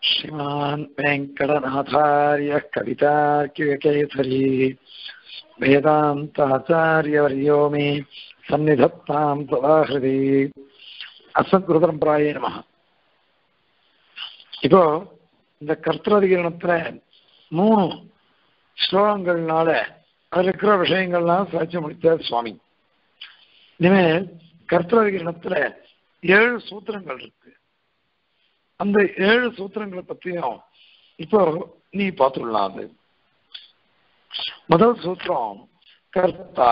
श्रीमान् वेङ्कटनाथार्यः कवितार्किककेसरी वेदान्ताचार्यवर्यो मे सन्निधत्तां सदा हृदि அஸ்மத்குருபரம்பராயே நமஹ. இப்போ இந்த கர்த்தரதிகரணத்துல 3 ஸ்லோகங்கள்னால அதில் இருக்கிற விஷயங்கள்லாம் சாட்சி முடித்தார் சுவாமி. இனிமேல் கர்த்தரதிகரணத்துல 7 சூத்திரங்கள் இருக்கு. அந்த 7 சூத்திரங்களை பற்றியும் இப்போ நீ பார்த்துடலாம். அது முதல் சூத்திரம் கர்த்தா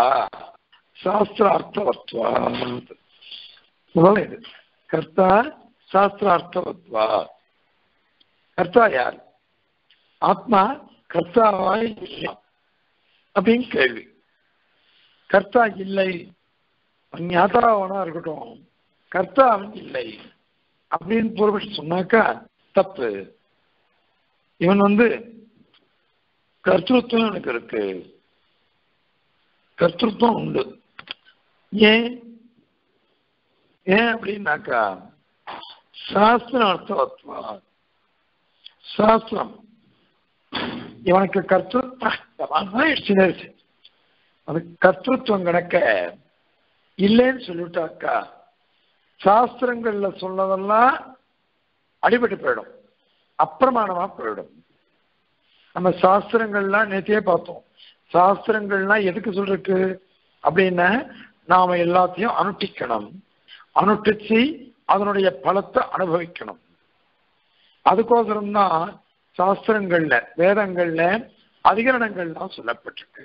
சாஸ்திரார்த்தவத்வாத். முதல்ல இது கர்த்தா சாஸ்திரார்த்தவத்வா. கர்த்தா யார்? ஆத்மா கர்த்தாவாய் அப்படின்னு கேள்வி. கர்த்தா இல்லை, ஞாதாவனா இருக்கட்டும், கர்த்தா அவன் இல்லை அப்படின்னு பூர்வபட்சி சொன்னாக்கா தப்பு. இவன் கர்த்தృత్వం எனக்கு இருக்கு, கர்த்தృత్వం உண்டு. ஏன் அப்படின்னாக்கா சாஸ்திர அர்த்தவத்வா. சாஸ்திரம் இவனுக்கு கர்த்தృత్వం அது கர்த்தృత్వం கணக்க இல்லைன்னு சொல்லிட்டாக்கா சாஸ்திரங்கள்ல சொன்னதெல்லாம் அடிபட்டு போயிடும், அப்பிரமாணமா போயிடும். நம்ம சாஸ்திரங்கள்லாம் நேற்றையே பார்த்தோம். சாஸ்திரங்கள்லாம் எதுக்கு சொல்றதுக்கு அப்படின்னா நாம எல்லாத்தையும் அனுஷ்டிக்கணும், அனுஷ்டிச்சு அதனுடைய பலத்தை அனுபவிக்கணும். அதுக்கோசரம்தான் சாஸ்திரங்கள்ல வேதங்கள்ல அதிகரணங்கள்லாம் சொல்லப்பட்டிருக்கு.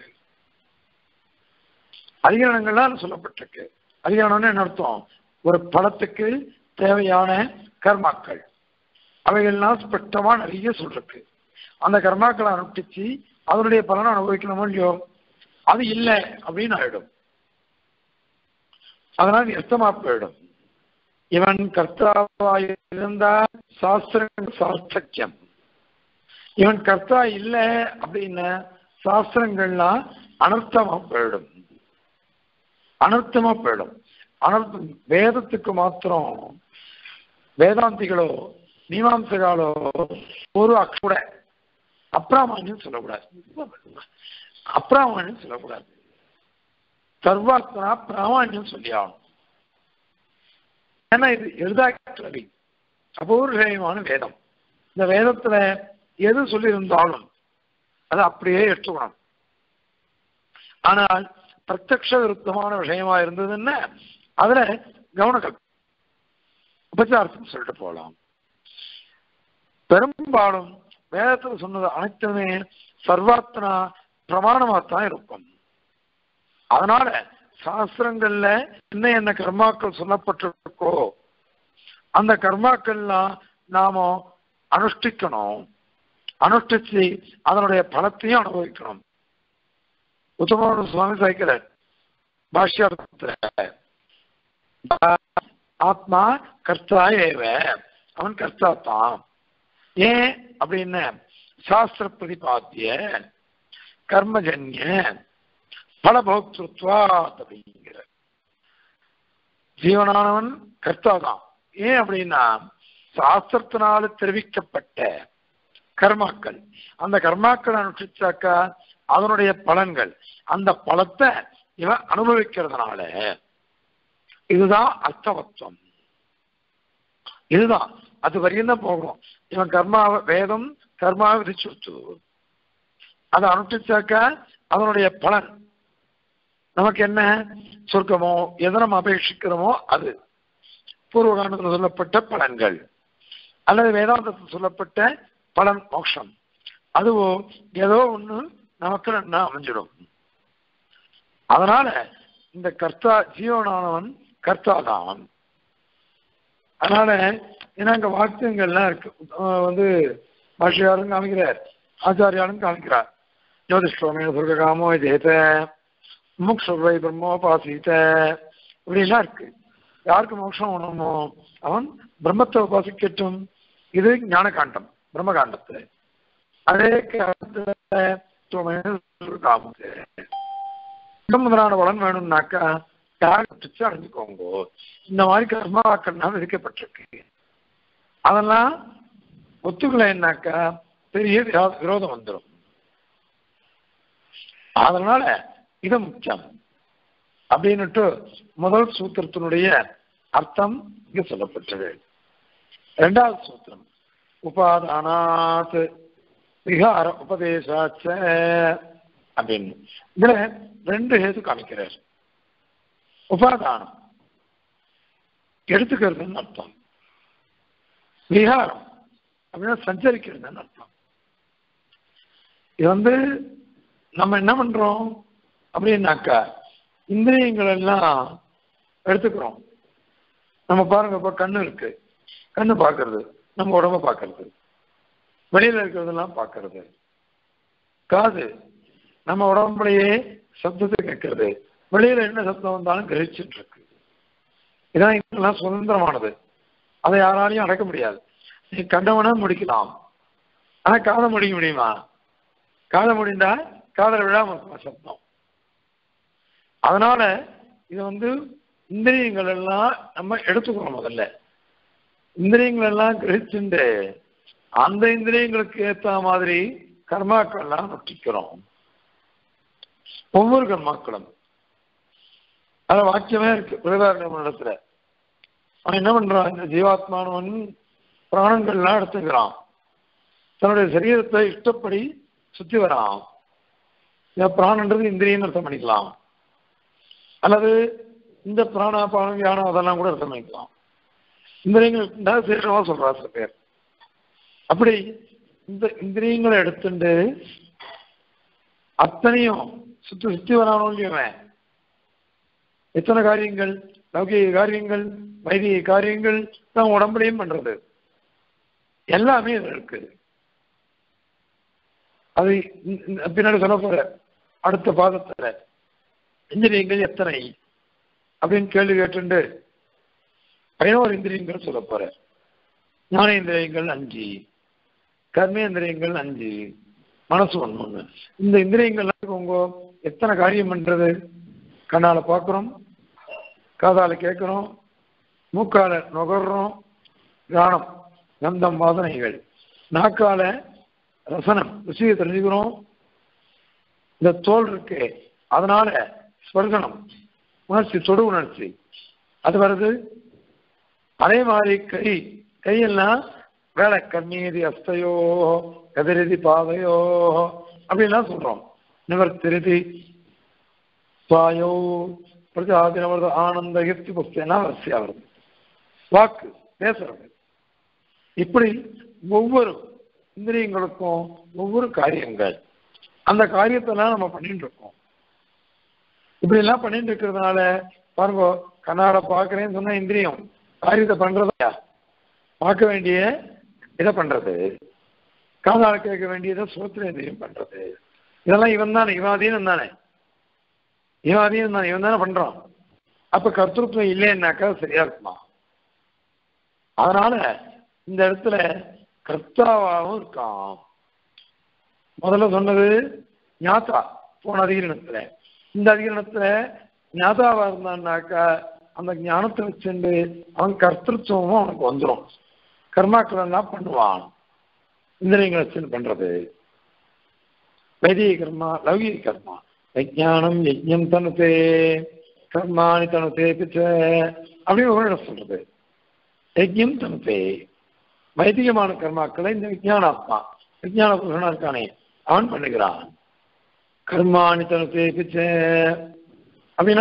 அதிகரணங்கள்லாம் சொல்லப்பட்டிருக்கு. அதிகரணம்னு என்ன அர்த்தம்? ஒரு பலத்துக்கு தேவையான கர்மாக்கள் அவைகள்லாம் ஸ்பஷ்டமா நிறைய சொல்றக்கு. அந்த கர்மாக்களை அனுஷ்டிச்சு அதனுடைய பலனை அனுபவிக்கணுமோ இல்லையோ, அது இல்லை அப்படின்னு ஆயிடும். அதனால நிறுத்தமா போயிடும். இவன் கர்த்தாவாயிருந்தா சாஸ்திரங்கள் சாஸ்திரியம். இவன் கர்த்தா இல்லை அப்படின்னா சாஸ்திரங்கள்லாம் அனர்த்தமா போயிடும், அனர்த்தமா போயிடும். அனர்த்தம் வேதத்துக்கு மாத்திரம் வேதாந்திகளோ மீமாம்சகாலோ ஒரு அக்கூட அப்ராமான்யம் சொல்லக்கூடாது, அப்ராமான்யம் சொல்லக்கூடாது. சர்வாத்மனா பிராமான்யம் சொல்லி ஆகணும். ஏன்னா இது எழுதாக்கி அபூர்வமான வேதம். இந்த வேதத்துல எது சொல்லியிருந்தாலும் அதை அப்படியே எடுத்துக்கணும். ஆனால் பிரத்யக்ஷ விருத்தமான விஷயமா இருந்ததுன்னா அதுல கவனம் உபச்சாரத்துக்கு சொல்லிட்டு போகலாம். பெரும்பாலும் வேதத்தில் சொன்னது அனைத்துமே சர்வாத்மனா பிரமாணமாத்தான் இருக்கும். அதனால சாஸ்திரங்கள்ல என்ன கர்மாக்கள் சொல்லப்பட்டிருக்கோ அந்த கர்மாக்கள்லாம் நாம அனுஷ்டிக்கணும், அனுஷ்டிச்சு அதனுடைய பலத்தையும் அனுபவிக்கணும். உத்தம சுவாமி சாய்க்கிற பாஷ்யார்த்தத்துல ஆத்மா கர்த்தா ஏவ, அவன் கர்த்தா தான். ஏன் அப்படின்னு சாஸ்திர பிரதிபாத்திய கர்மஜன்ய பலபோக்திருத்வா அப்படிங்கிற ஜீவனானவன் கர்த்தா தான். ஏன் அப்படின்னா சாஸ்திரத்தினால தெரிவிக்கப்பட்ட கர்மாக்கள், அந்த கர்மாக்களை அனுஷ்டிச்சாக்கா அதனுடைய பலன்கள், அந்த பலத்தை இவன் அனுபவிக்கிறதுனால இதுதான் அர்த்தவத்துவம். இதுதான் அது வரையும் தான் போகணும். இவன் கர்மாவை வேதம் கர்மாவை விதிச்சுடுத்து, அதை அனுஷ்டிச்சாக்கா அதனுடைய பலன் நமக்கு என்ன சொர்க்கமோ எதை நம்ம அபேட்சிக்கிறோமோ அது பூர்வகாண்டத்தில் சொல்லப்பட்ட பலன்கள், அல்லது வேதாந்தத்தில் சொல்லப்பட்ட பலன் மோட்சம், அதுவோ ஏதோ ஒண்ணு நமக்கு நன்னா அமைஞ்சிடும். அதனால இந்த கர்த்தா ஜீவனானவன் கர்த்தா தான். அதனால ஏன்னா அங்க வாக்கியங்கள்லாம் இருக்கு. பாஷையாரும் காமிக்கிறார், ஆச்சாரியாரும் காமிக்கிறார். ஜோதிஷ்டோமே சொர்க்காமோ ஜெயத முக்ஷை பிரம்மோபாசித்த இப்படிலாம் இருக்கு. யாருக்கு மோட்சம் வேணுமோ அவன் பிரம்மத்தை உபாசிக்கட்டும். இது ஞான காண்டம் பிரம்மகாண்டத்துல. அதே முதலான பலன் வேணும்னாக்கா யாருக்கு அடைஞ்சுக்கோங்க. இந்த மாதிரி கர்மாக்கள்லாம் விதிக்கப்பட்டிருக்கு. அதெல்லாம் ஒத்துக்கலைன்னாக்கா பெரிய விரோதம் வந்துடும். அதனால இது முக்கியம் அப்படின்னுட்டு முதல் சூத்திரத்தினுடைய அர்த்தம் இங்க சொல்லப்பட்டது. இரண்டாவது சூத்திரம் உபாதானாத் விகார உபதேசாச்ச அப்படின்னு இதுல ரெண்டு ஹேது காமிக்கிறார். உபாதானம் எடுத்துக்கிறதுன்னு அர்த்தம், விகாரம் அப்படின்னா சஞ்சரிக்கிறதுன்னு அர்த்தம். இது நம்ம என்ன பண்றோம் அப்படின்னாக்கா இந்திரியங்கள் எல்லாம் எடுத்துக்கிறோம். நம்ம பாருங்க, இப்ப கண்ணு இருக்கு, கண்ணு பார்க்கறது, நம்ம உடம்ப பார்க்கறது, வெளியில இருக்கிறதெல்லாம் பார்க்கறது. காது நம்ம உடம்புலையே சப்தத்தை கேட்கறது, வெளியில என்ன சப்தம் வந்தாலும் கிரகிச்சுட்டு இருக்கு. இதான் இதெல்லாம் சுதந்திரமானது, அதை யாராலையும் அடக்க முடியாது. நீ கண்டவனா முடிக்கலாம், ஆனா காதை முடிக்க முடியுமா? காதை முடிந்தா காதல விழாம இருக்கும் சப்தம். அதனால இது இந்திரியங்கள் எல்லாம் நம்ம எடுத்துக்கிறோம். முதல்ல இந்திரியங்கள் எல்லாம் கிரகிச்சுண்டு அந்த இந்திரியங்களுக்கு ஏற்ற மாதிரி கர்மாக்கள் எல்லாம் நொட்டிக்கிறோம். ஒவ்வொரு கர்மாக்களும் அத வாக்கியமே இருக்கு பிரதாரணத்துல. அவன் என்ன பண்றான், இந்த ஜீவாத்மானவன் பிராணங்கள்லாம் எடுத்துக்கிறான், தன்னுடைய சரீரத்தை இஷ்டப்படி சுத்தி வரான். பிராணன்றது இந்திரியம் அர்த்தம் பண்ணிக்கலாம், அல்லது இந்த பிராணாபானம் யானம் அதெல்லாம் கூட அர்த்தம் பண்ணிக்கலாம். இந்திரியங்கள் சேஷமா சொல்றா சில பேர். அப்படி இந்த இந்திரியங்களை எடுத்துட்டு அத்தனையும் சுத்தி சுத்தி வரானோன்னு எத்தனை காரியங்கள், லௌகிக காரியங்கள், வைதிக காரியங்கள் தான் உடம்புலையும் பண்றது எல்லாமே இது இருக்கு. அது பின்னாடி சொல்ல போற அடுத்த பாதத்துல இந்திரியங்கள் எத்தனை அப்படின்னு கேள்வி கேட்டு 11 இந்திரியங்கள் சொல்ல போற. ஞானேந்திரியங்கள் 5, கர்மேந்திரியங்கள் 5, மனசு 1. இந்த இந்திரியங்கள் உங்க எத்தனை காரியம் பண்றது? கண்ணால பார்க்கிறோம், காதால கேட்கிறோம், மூக்கால நுகர்றோம், கானம் கந்தம் வாசனைகள், நாக்கால ரசனம் ருசியை தெரிஞ்சுக்கிறோம், இந்த தோல் இருக்கு அதனால ஸ்பர்சனம் உணர்ச்சி, தொடு உணர்ச்சி அது வருது. அதே மாதிரி கையெல்லாம் வேலை கண்ணீதி அஸ்தையோ கதிரதி பாதையோ அப்படின்லாம் சொல்றோம். நிவர்த்திருதி சுவாயோ பிரஜாதினவரது ஆனந்த கீர்த்தி புஸ்தெல்லாம் வரிசையா வருது. வாக்கு பேசுறது. இப்படி ஒவ்வொரு இந்திரியங்களுக்கும் ஒவ்வொரு காரியங்கள், அந்த காரியத்தெல்லாம் நம்ம பண்ணிட்டு இருக்கோம். இப்படி எல்லாம் பண்ணிட்டு இருக்கிறதுனால பாருங்க, கண்ணாட பார்க்கறேன்னு சொன்னா இந்திரியம் காரியத்தை பண்றதா, பார்க்க வேண்டிய இதை பண்றது, காதால கேட்க வேண்டியதை சோத்திரேந்திரியம் பண்றது. இதெல்லாம் இவன் தானே, இவாதீனம் தானே, இவாதீனம் தானே, இவன் தானே பண்றான். அப்ப கர்த்தத்துவம் இல்லைன்னாக்கா சரியா இருக்குமா? அதனால இந்த இடத்துல கர்த்தாவாகவும் இருக்கான். முதல்ல சொன்னது ஞாத்தா போன அதிகரணத்துல. இந்த அதிகரணத்துல ஞாதாவா இருந்தான்னாக்கா அந்த ஞானத்தை வச்சுண்டு அவன் கர்த்தத்துவமும் அவனுக்கு வந்துடும். கர்மாக்கள் எல்லாம் பண்ணுவான். இந்திரியங்களை வச்சு பண்றது வைதிக கர்மா, லௌகிக கர்மா. விஜானம் யஜ்ஞம் தனுதே கர்மானி தனுதே பிச்ச அப்படின்னு ஒரு சொல்றது. யஜ்ஞம் தனுதே வைதிகமான கர்மாக்களை இந்த விஜயானாத்மா, விஜயான புருஷனா இருக்கானே அவன் பண்ணுகிறான். கர்மானி தனுதே பிச்ச அப்படின்னா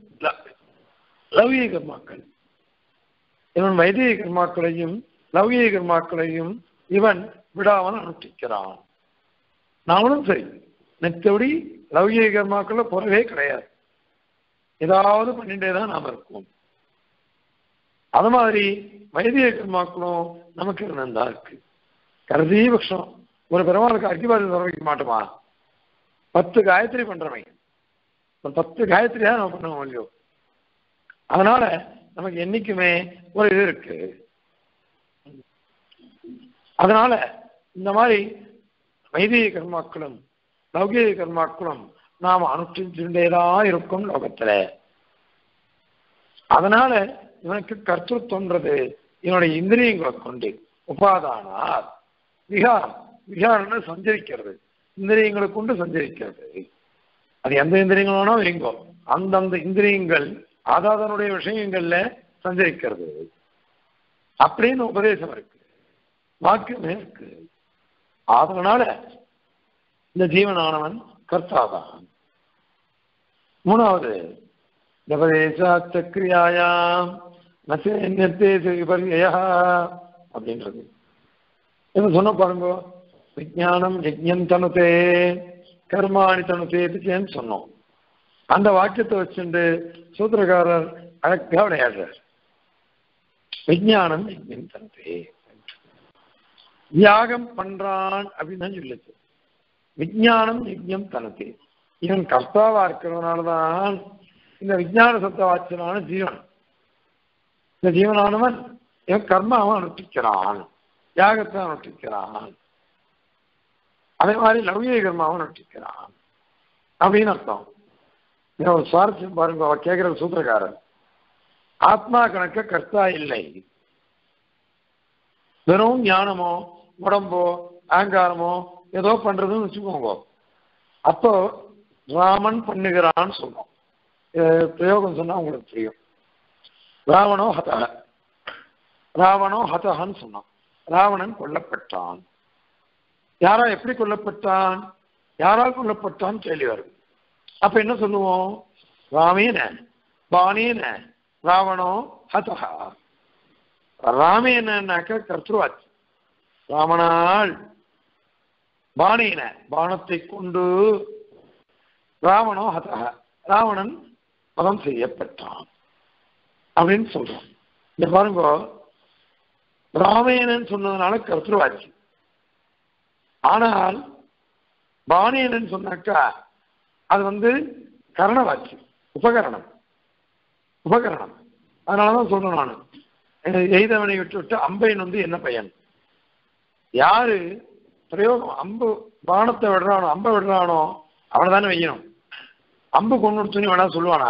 லௌகிக கர்மாக்கள். இவன் வைதிக கர்மாக்களையும் லௌகிக கர்மாக்களையும் இவன் விடாமல் அனுஷ்டிக்கிறான். நாமளும் சரி, மற்றபடி லௌகிக கர்மாக்கள் போறவே கிடையாது, ஏதாவது பண்ணிட்டே தான் நாம இருக்கோம். அது மாதிரி வைதிக கர்மாக்களும் நமக்கு இருந்தா இருக்கு. கடைசி பட்சம் ஒரு பெருமாளுக்கு அர்க்கிபாதம் சமர்ப்பிக்க மாட்டோமா? 10 காயத்ரி பண்றவங்க 10 காயத்ரியா நம்ம பண்ணுவோம் இல்லையோ? அதனால நமக்கு என்னைக்குமே ஒரு இது இருக்கு. அதனால இந்த மாதிரி வைதிக கர்மாக்களும் லௌகிக கர்மாக்களும் நாம் அனுஷ்டிச்சுட்டேதான் இருக்கும் லோகத்துல. அதனால இவனுக்கு கர்த்தத்துவன்றது இவனுடைய இந்திரியங்களை கொண்டு உபாதானார் விகாரம். விகாரம்னு சஞ்சரிக்கிறது, இந்திரியங்களை கொண்டு சஞ்சரிக்கிறது. அது எந்த இந்திரியங்கள் வேணா வைங்கோ, அந்தந்த இந்திரியங்கள் அதனுடைய விஷயங்கள்ல சஞ்சரிக்கிறது அப்படின்னு உபதேசம் இருக்கு, வாக்கியமே இருக்கு. அதனால இந்த ஜீவனானவன் கர்த்தாதான். மூணாவது உபதேசாச்சக்கிரியாயாம் நிர்தேச விபர்யா அப்படின்றது என்ன சொன்ன பாருங்க. விஜானம் யஜ்ஞம் தனுதே கர்மாணி தனுதேன்னு சொன்னோம். அந்த வாக்கியத்தை வச்சுட்டு சூத்திரக்காரர் அழகா விளையாடுறார். விஜானம் யஜ்ஞம் தனுதே, தியாகம் பண்றான் அப்படின்னு தான் சொல்லுச்சு. விஜானம் யஜ்ஞம் தனுதே, இவன் கர்த்தாவா இருக்கிறதுனாலதான் இந்த விஜான சப்த வாக்கியனான ஜீவன், இந்த ஜீவனானவன் இவன் கர்மாவை அனுஷ்டிக்கிறான், தியாகத்தை அனுஷ்டிக்கிறான், அதே மாதிரி லௌகிக கர்மாவை அனுஷ்டிக்கிறான் அப்படின்னு அர்த்தம். ஒரு சுவாரஸ்யம் பாருங்க, அவர் கேட்கிற சூத்திரக்காரர் ஆத்மா கணக்க கர்த்தா இல்லை, வெறும் ஞானமோ உடம்போ அகங்காரமோ ஏதோ பண்றதுன்னு வச்சுக்கோங்க. அப்போ ராமன் பண்ணுகிறான்னு சொன்னோம். பிரயோகம் சொன்னா உங்களுக்கு தெரியும். ராவணோ ஹதஹ, ராவணோ ஹதஹன்னு சொன்னான். ராவணன் கொல்லப்பட்டான். யாரா எப்படி கொல்லப்பட்டான், யாரால் கொல்லப்பட்டான் கேள்வி வருது. அப்ப என்ன சொல்லுவோம்? ராமேன பானேன ராவணோ ஹதஹ. ராமேனாக்க கர்த்தவாச்சு, ராமனால், பானேன பானத்தை கொண்டு, ராவணோ ஹதஹ ராவணன் வதம் செய்யப்பட்டான் அப்படின்னு சொல்றோம். இந்த பாருங்க, ராமேனன் சொன்னதுனால கர்த்தவாச்சு, ஆனால் பானேனன் சொன்னாக்கா அது கரணவாச்சு, உபகரணம். உபகரணம் அதனாலதான் சொல்றேன் நான், எய்தவனை விட்டு அம்பையன் என்ன பயன்? யாரு பிரயோகம் அம்பு பானத்தை விடுறானோ, அம்பை விடுறானோ அவனை தானே வையணும். அம்பு கொண்டு நிறுத்துன்னு வேணா சொல்லுவானா?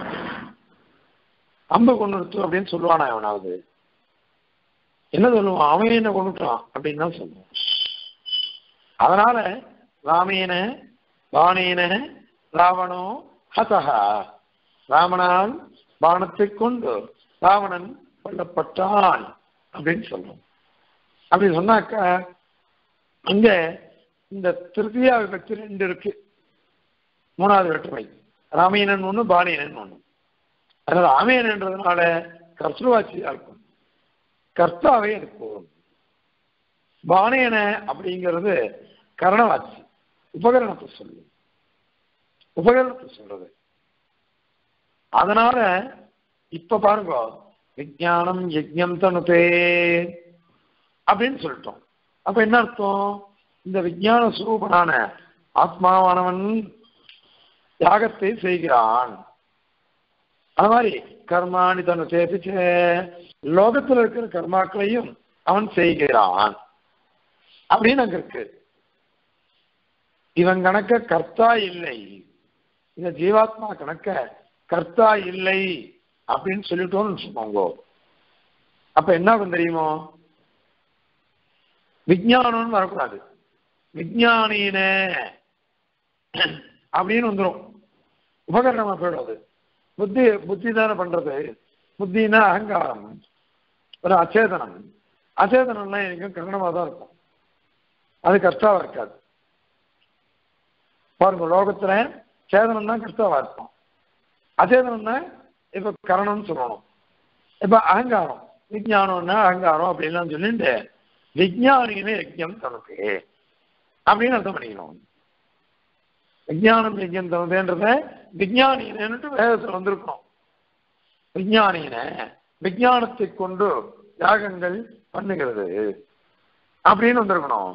அம்பு கொண்டு நிறுத்து அப்படின்னு சொல்லுவானா எவனாவது? என்ன சொல்லுவான்? அவன் என்ன கொண்டுட்டான் அப்படின்னு தான் சொல்லுவான். அதனால ராமேன பானேன ராவணோ ஹதஹா, ராமனால் பானத்தை கொண்டு ராவணன் கொல்லப்பட்டான் அப்படின்னு சொல்றோம். அப்படி சொன்னாக்க அங்க இந்த திருத்தியா விபக்தி 2 இருக்கு. மூணாவது வேற்றுமை ராமேனன் ஒண்ணு, பானேனன் ஒண்ணு. அதனால ராமேனன்றதுனால கர்த்தவாட்சியா இருக்கும், கர்த்தாவே இருக்கும். பானேன அப்படிங்கிறது கரணவாட்சி, உபகரணத்தை சொல்லு, உபகரணத்தை சொல்றது. அதனால இப்ப பாருங்க, விஜானம் யஜ்ஞம் தனுதே அப்படின்னு சொல்லிட்டோம். அப்ப என்ன அர்த்தம்? இந்த விஞ்ஞான சுரூபனான ஆத்மாவானவன் தியாகத்தை செய்கிறான். அது மாதிரி கர்மாணி தனுதே, லோகத்தில் இருக்கிற கர்மாக்களையும் அவன் செய்கிறான் அப்படின்னு அங்க இருக்கு. இவன் கணக்க கர்த்தா இல்லை, இந்த ஜீவாத்மா கணக்க கர்த்தா இல்லை அப்படின்னு சொல்லிட்டோம்னு சொல்லுவாங்க. அப்ப என்ன ஆகும் தெரியுமோ? விஞ்ஞானம்னு வரக்கூடாது, விஞ்ஞானின அப்படின்னு வந்துடும், உபகரணமா போயிடாது. புத்தி தானே பண்றது. புத்தினா அகங்காரம், ஒரு அச்சேதனம். அச்சேதனம்லாம் எனக்கு கரணமா தான் இருக்கும், அது கர்த்தாவா இருக்காது. பாருங்க, லோகத்துல சேதனம் தான் கர்த்தாவா இருக்கும், அச்சேதனம் தான் இப்ப கரணம்னு சொல்லணும். இப்ப அகங்காரம், விஞ்ஞானம்னா அகங்காரம் அப்படின்லாம் சொல்லிட்டு விஞ்ஞானின்னு யஜ்ஞம் தனக்கு அப்படின்னு அர்த்தம் பண்ணிக்கணும். விஞ்ஞானம் யஜ்ஞம் தனதுன்றத விஞ்ஞானின்னு வேதத்தில் வந்திருக்கணும். விஞ்ஞானின விஞ்ஞானத்தை கொண்டு யாகங்கள் பண்ணுகிறது அப்படின்னு வந்திருக்கணும்.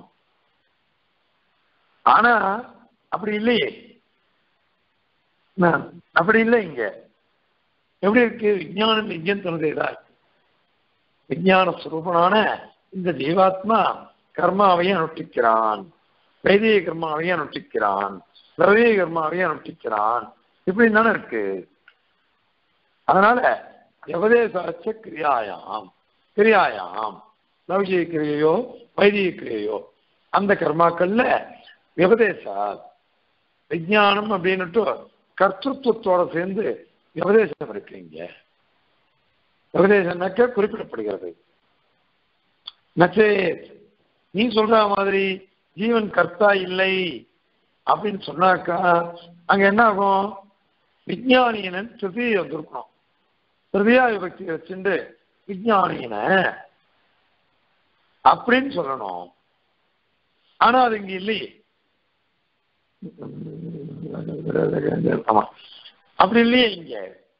ஆனா அப்படி இல்லையே, அப்படி இல்லை. இங்க எப்படி இருக்கு? விஞ்ஞானம் யஜ்ஞம் தனதேதான் இருக்கு. விஞ்ஞான சுரூபனான இந்த ஜீவாத்மா கர்மாவையும் அனுஷ்டிக்கிறான், வைதிக கர்மாவையும் அனுஷ்டிக்கிறான், லௌகிக கர்மாவையும் அனுஷ்டிக்கிறான், இப்படின்னு தானே இருக்கு. அதனால உபதேசாச்ச கிரியாயாம், கிரியாயாம் லௌகிக கிரியையோ வைதிக கிரியையோ அந்த கர்மாக்கள்ல விபதேசா விஞ்ஞானம் அப்படின்னுட்டு கர்த்தத்துவத்தோட சேர்ந்து விபதேசம் இருக்கீங்க. விபதேசம்னாக்க குறிப்பிடப்படுகிறது. நச்சே நீ சொல்ற மாதிரி ஜீவன் கர்த்தா இல்லை அப்படின்னு சொன்னாக்கா அங்க என்ன ஆகும்? விஞ்ஞானியனன் திருதியை வந்திருக்கணும். திருதியா விபக்தி வச்சுட்டு விஞ்ஞானியன அப்படின்னு சொல்லணும். ஆனா அது இங்க இல்லையே. ஆமா அப்படி இல்லையே இங்க.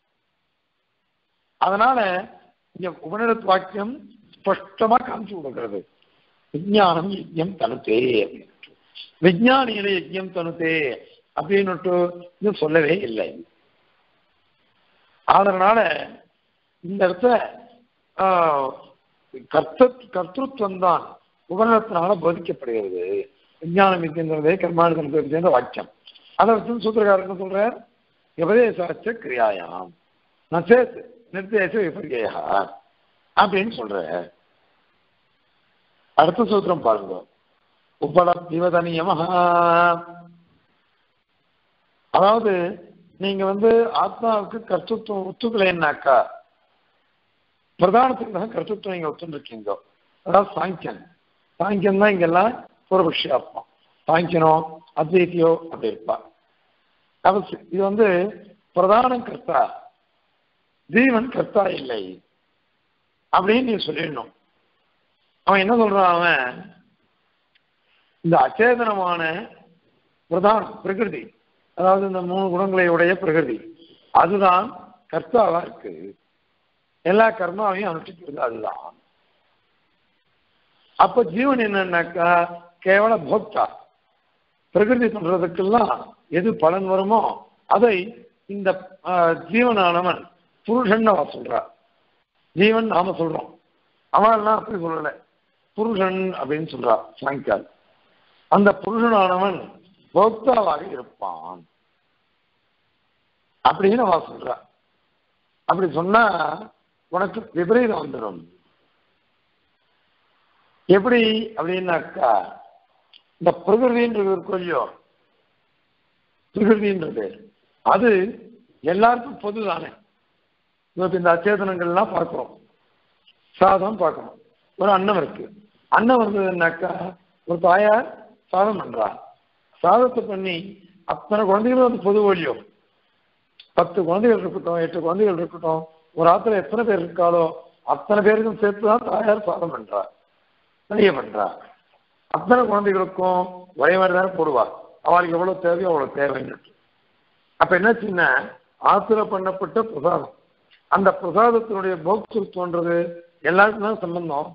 அதனால இங்க உபநிடத் வாக்கியம் ஸ்பஷ்டமா காமிச்சு கொடுக்கிறது. விஞ்ஞானம் யஜ்ஞம் தனுத்தே அப்படின்னு, விஞ்ஞானியில யஜ்ஞம் தனுத்தே அப்படின்னுட்டு இது சொல்லவே இல்லை. அதனால இந்த இடத்துல கர்த்தத்துவம் தான் உபநிடத்தினால போதிக்கப்படுகிறது. விஞ்ஞானம் யஜ்ஞங்கிறதே கர்மானுகிற வாக்கியம். அதை வச்சு சூத்திரக்காரன் சொல்ற உபதேசாச்ச கிரியாயாம் நச்சேத் நிர்தேச விபர்யா அப்படின்னு சொல்ற. அடுத்த சூத்திரம் பாருங்க. உபலப்திவதனியமஹ, அதாவது நீங்க ஆத்மாவுக்கு கர்த்தத்துவம் ஒத்துக்கலைன்னாக்கா பிரதானத்துக்கு தான் கர்த்தத்துவம் நீங்க ஒத்துருக்கீங்க. அதாவது சாங்கியன் தான் இங்கெல்லாம் பூர்வபக்ஷியா இருப்பான். சாங்கியனோ அத்வைத்தியோ அப்படி இருப்பா. இது பிரதான கர்த்தா, ஜீவன் கர்த்தா இல்லை அப்படின்னு நீ சொல்லிடணும். அவன் என்ன சொல்றான்? அவன் இந்த அச்சேதனமான பிரதான பிரகிருதி, அதாவது இந்த 3 குணங்களை உடைய பிரகிருதி, அதுதான் கர்த்தாவா இருக்கு. எல்லா கர்மாவையும் அனுஷ்டிக்கிறது அதுதான். அப்ப ஜீவன் என்னன்னாக்கா கேவல போக்தா. பிரகிருதி பண்றதுக்கெல்லாம் எது பலன் வருமோ அதை இந்த ஜீவனானவன் புருஷன் அவ சொல்றா. ஜீவன் நாம சொல்றோம், அவன்லாம் அப்படி சொல்லல, புருஷன் அப்படின்னு சொல்றா சாங்கியால். அந்த புருஷனானவன் போக்தாவாக இருப்பான் அப்படின்னு அவ சொல்றா. அப்படி சொன்னா உனக்கு விபரீதம் வந்துடும். எப்படி அப்படின்னாக்கா இந்த பிரகிருதின்றது இருக்கும் இல்லையோ, பிரகிருதின்றது அது எல்லாருக்கும் பொதுதானே. இந்த அச்சேதனங்கள்லாம் பார்க்கிறோம், சாதம் பார்க்கணும். ஒரு அன்னம் இருக்கு, அன்னம் வந்ததுன்னாக்கா ஒரு தாயார் சாதம் பண்றா. சாதத்தை பண்ணி அத்தனை குழந்தைகளும் அது பொது வழியோ. 10 குழந்தைகள் இருக்கட்டும், 8 குழந்தைகள் இருக்கட்டும், ஒரு ஆத்துல எத்தனை பேர் இருக்காளோ அத்தனை பேருக்கும் சேர்த்துதான் தாயார் சாதம் பண்றா, நிறைய பண்றா. அத்தனை குழந்தைகளுக்கும் ஒரே மாதிரி தானே போடுவா. அவளுக்கு எவ்வளவு தேவையோ அவ்வளவு தேவைன்னு. அப்ப என்னாச்சுன்னா ஆத்துல பண்ணப்பட்ட பிரசாதம், அந்த பிரசாதத்தினுடைய போக்திருத்தம்ன்றது எல்லாருக்கும் தான் சம்பந்தம்.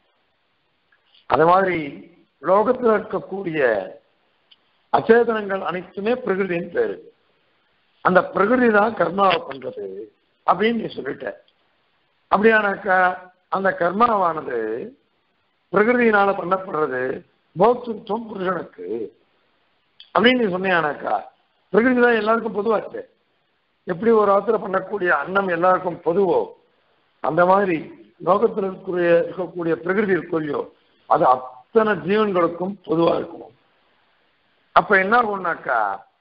அது மாதிரி லோகத்தில் இருக்கக்கூடிய அச்சேதனங்கள் அனைத்துமே பிரகிருதின்னு பேரு. அந்த பிரகிருதி தான் கர்மாவை பண்றது அப்படின்னு நீ சொல்லிட்ட. அப்படியானாக்கா அந்த கர்மாவானது பிரகிருதியினால பண்ணப்படுறது, போக்திருத்தம் புருஷனுக்கு அப்படின்னு நீ சொன்னியானாக்கா பிரகிருதி தான் எல்லாருக்கும் பொதுவா இருக்கு. எப்படி ஒரு ஆத்திர பண்ணக்கூடிய அன்னம் எல்லாருக்கும் பொதுவோ அந்த மாதிரி லோகத்தில் இருக்கக்கூடிய பிரகிருதி இருக்கோ அது அத்தனை ஜீவன்களுக்கும் பொதுவா இருக்கும். அப்ப என்ன ஆகும்னாக்கா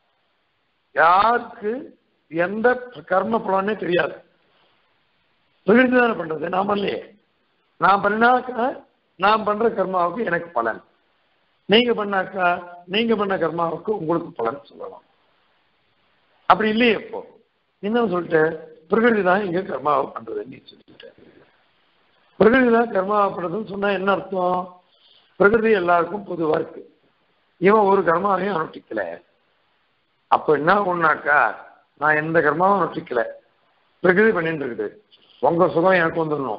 யாருக்கு எந்த கர்ம பலனே தெரியாது. பிரகிருதி தானே பண்றது, நாம இல்லையே. நான் பண்ணாக்கா நான் பண்ற கர்மாவுக்கு எனக்கு பலன், நீங்க பண்ணாக்கா நீங்க பண்ண கர்மாவுக்கு உங்களுக்கு பலன் சொல்லலாம். அப்படி இல்லையே. இப்போ இன்னும் சொல்லிட்டு பிரகிருதி தான் இங்க கர்மாவை பண்றதுன்னு சொல்லிட்டு, பிரகிருதி தான் கர்மாவை பண்றதுன்னு சொன்னா என்ன அர்த்தம்? பிரகிருதி எல்லாருக்கும் பொதுவா இருக்கு, இவன் ஒரு கர்மாவையும் அனுஷ்டிக்கல. அப்ப என்ன ஒண்ணாக்கா நான் எந்த கர்மாவும் அனுஷ்டிக்கல, பிரகிருதி பண்ணிட்டு இருக்குது. உங்க சுகம் எனக்கு வந்துடணும்,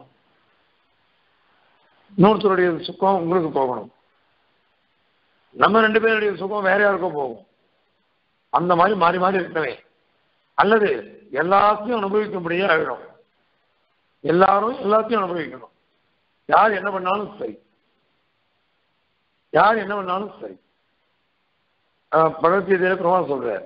இன்னொருத்தருடைய சுகம் உங்களுக்கு போகணும், நம்ம 2 பேருடைய சுகம் வேற யாருக்கும் போகும். அந்த மாதிரி மாறி மாறி இருக்கவே, அல்லது எல்லாத்தையும் அனுபவிக்கும்படியே ஆகிடும். எல்லாரும் எல்லாத்தையும் அனுபவிக்கணும். யார் என்ன பண்ணாலும் சரி, யார் என்ன பண்ணாலும் சரி. பகவத்கீதையில பிரமாணம் சொல்றார்,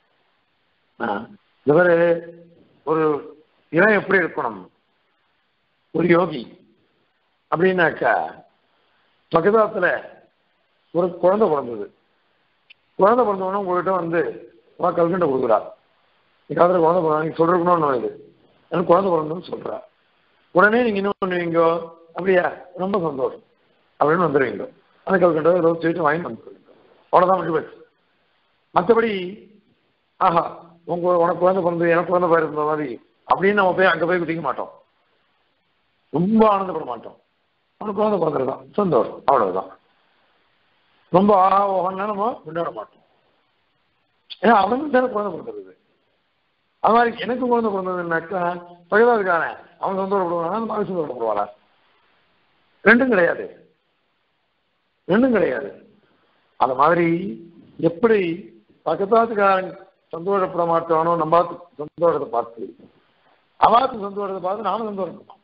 இவரு ஒரு இவன் எப்படி இருக்கணும், ஒரு யோகி அப்படின்னாக்கா பக்கதாத்துல ஒரு குழந்தை பிறந்தது. குழந்தை பிறந்தவொடனே உங்ககிட்ட வந்து கல்கண்டை கொடுக்குறா. காலத்துல குழந்தை பிறந்தா நீங்க சொல்றதுன்னு இது எனக்கு குழந்தை பிறந்ததுன்னு சொல்றா. உடனே நீங்க என்ன பண்ணுவீங்க? அப்படியா, ரொம்ப சந்தோஷம் அப்படின்னு வந்துடுவீங்க. அந்த கல்கண்டை ஏதோ ஸ்வீட்டு வாங்கி வந்துடுவீங்க. அவ்வளோதான் மட்டும் போச்சு. மற்றபடி ஆஹா உனக்கு குழந்தை பிறந்தது எனக்கு குழந்தை பிறந்த மாதிரி அப்படின்னு நம்ம போய் அங்கே போய் குதிக்க மாட்டோம். ரொம்ப ஆனந்தப்பட மாட்டோம். அவனுக்கு குழந்தை பிறந்ததுதான் சந்தோஷம், அவ்வளவுதான். ரொம்ப ஓகன்னா நம்ம கொண்டாட மாட்டோம். ஏன்னா அவனுக்கு தானே குழந்தை பிறந்தது. அது மாதிரி எனக்கு குழந்தை பிறந்ததுன்னாக்கா பகவாதுக்கான அவன் சந்தோஷப்படுவானா, அந்த மகன் சந்தோஷப்படுவாளா? ரெண்டும் கிடையாது, ரெண்டும் கிடையாது. அது மாதிரி எப்படி பக்கத்தாத்துக்காரன் சந்தோஷப்பட மாட்டானோ நம்ம சந்தோஷத்தை பார்த்து அவாத்து சந்தோஷத்தை பார்த்து நானும் சந்தோஷப்பட மாட்டோம்.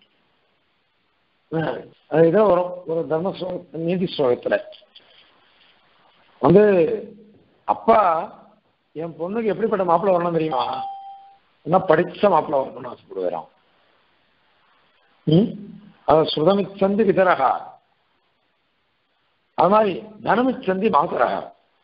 அதுதான் வரும் ஒரு தர்ம நீதி ஸ்லோகத்துல வந்து அப்பா என் பொண்ணுக்கு எப்படிப்பட்ட மாப்பிள்ளை வரணும் தெரியுமா? என்ன படிச்ச மாப்பிள்ளை வரணும்னு ஆசைப்படுவாராம். அத சுதமிச்சந்தி விதரகா, அது மாதிரி தனமிச்சந்தி மாதரகா.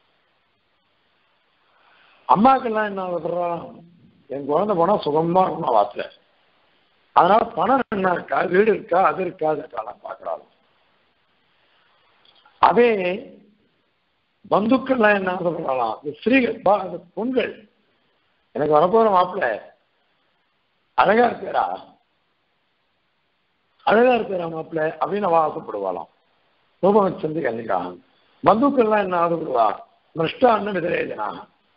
அம்மாக்கெல்லாம் என்ன சொல்றான், என் குழந்தை போனா சுகமா இருக்கணும் வாத்துல. அதனால பணம் என்ன இருக்கா, வீடு இருக்கா, அது இருக்கா, அது இருக்காலாம் பார்க்கறாங்க. அதே பந்துக்கள்லாம் என்ன சொல்றாங்களாம், ஸ்திரீகள் பொண்கள் எனக்கு வரப்போற மாப்பிள்ள அழகா இருக்கிறா, அழகா இருக்கிறா மாப்பிள்ள அப்படின்னு அவ ஆசைப்படுவாளாம். ரூபமச்சந்தி கண்டிக்கான். பந்துக்கள்லாம் என்ன ஆசைப்படுவா, மிருஷ்டான்னு விதரேஜனா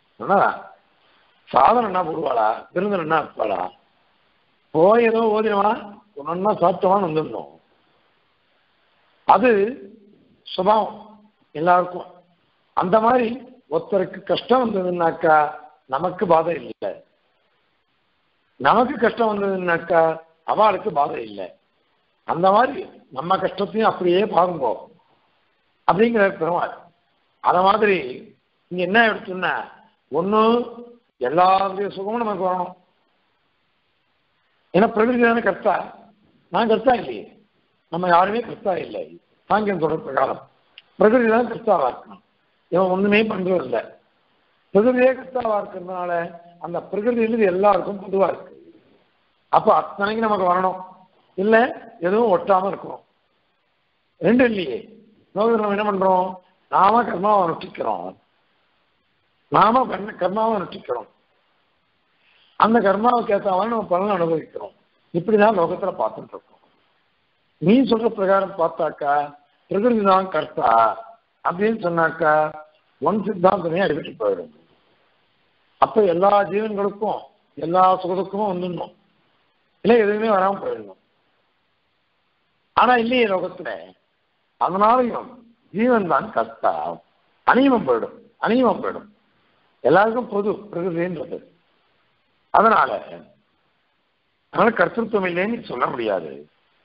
சாதனம் என்ன போடுவாளா, விருந்தன் என்ன இருப்பாளா, போய் ஏதோ ஓதினவா ஒன்னா சாப்பிட்டவான்னு வந்துடணும். அது சுபாவம் எல்லாருக்கும். அந்த மாதிரி ஒருத்தருக்கு கஷ்டம் வந்ததுன்னாக்கா நமக்கு பாதை இல்லை, நமக்கு கஷ்டம் வந்ததுன்னாக்கா அவளுக்கு பாதை இல்லை. அந்த மாதிரி நம்ம கஷ்டத்தையும் அப்படியே பாருங்கோ அப்படிங்கிற பெருமாள். அத மாதிரி இங்க என்ன எடுத்துன்னா, ஒண்ணு எல்லாருடைய சுகமும் நமக்கு வரணும். ஏன்னா பிரகிருதி தானே கர்த்தா, நான் கர்த்தா இல்லையே, நம்ம யாருமே கர்த்தா இல்லை. சாங்கியம் சொல்ற பிரகாரம் பிரகிருதி தான் கர்த்தாவா இருக்கணும், இவன் ஒண்ணுமே பண்றது இல்லை. பிரகிருதியே கர்த்தாவா இருக்கிறதுனால அந்த பிரகிருதியிலிருந்து எல்லாருக்கும் பொதுவா இருக்கு. அப்ப அத்தனைக்கு நமக்கு வரணும், இல்லை எதுவும் ஒட்டாம இருக்கணும். ரெண்டு இல்லையே. நம்ம என்ன பண்றோம், நாம கர்மாவை நொட்டிக்கிறோம், நாம கர்மாவை நொட்டிக்கிறோம், அந்த கர்மாவுக்கு ஏற்றாமல் நம்ம பலனை அனுபவிக்கிறோம். இப்படிதான் லோகத்துல பார்த்துட்டு இருக்கோம். நீ சொல்ற பிரகாரம் பார்த்தாக்கா பிரகிருதி தான் கர்த்தா அப்படின்னு சொன்னாக்கா ஒன் சித்தாந்தமே அடிபட்டு போயிடும். அப்ப எல்லா ஜீவன்களுக்கும் எல்லா சுகத்துக்கும் வந்துடணும், இல்லை எதுவுமே வராம போயிடணும். ஆனா இல்லையே லோகத்துல. அதனாலையும் ஜீவன் தான் கர்த்தா, அநியமம் போயிடும், அநியமம் போயிடும். எல்லாருக்கும் பொது பிரகிருதின்றது. அதனால கர்த்தத்துவம் இல்லைன்னு சொல்ல முடியாது.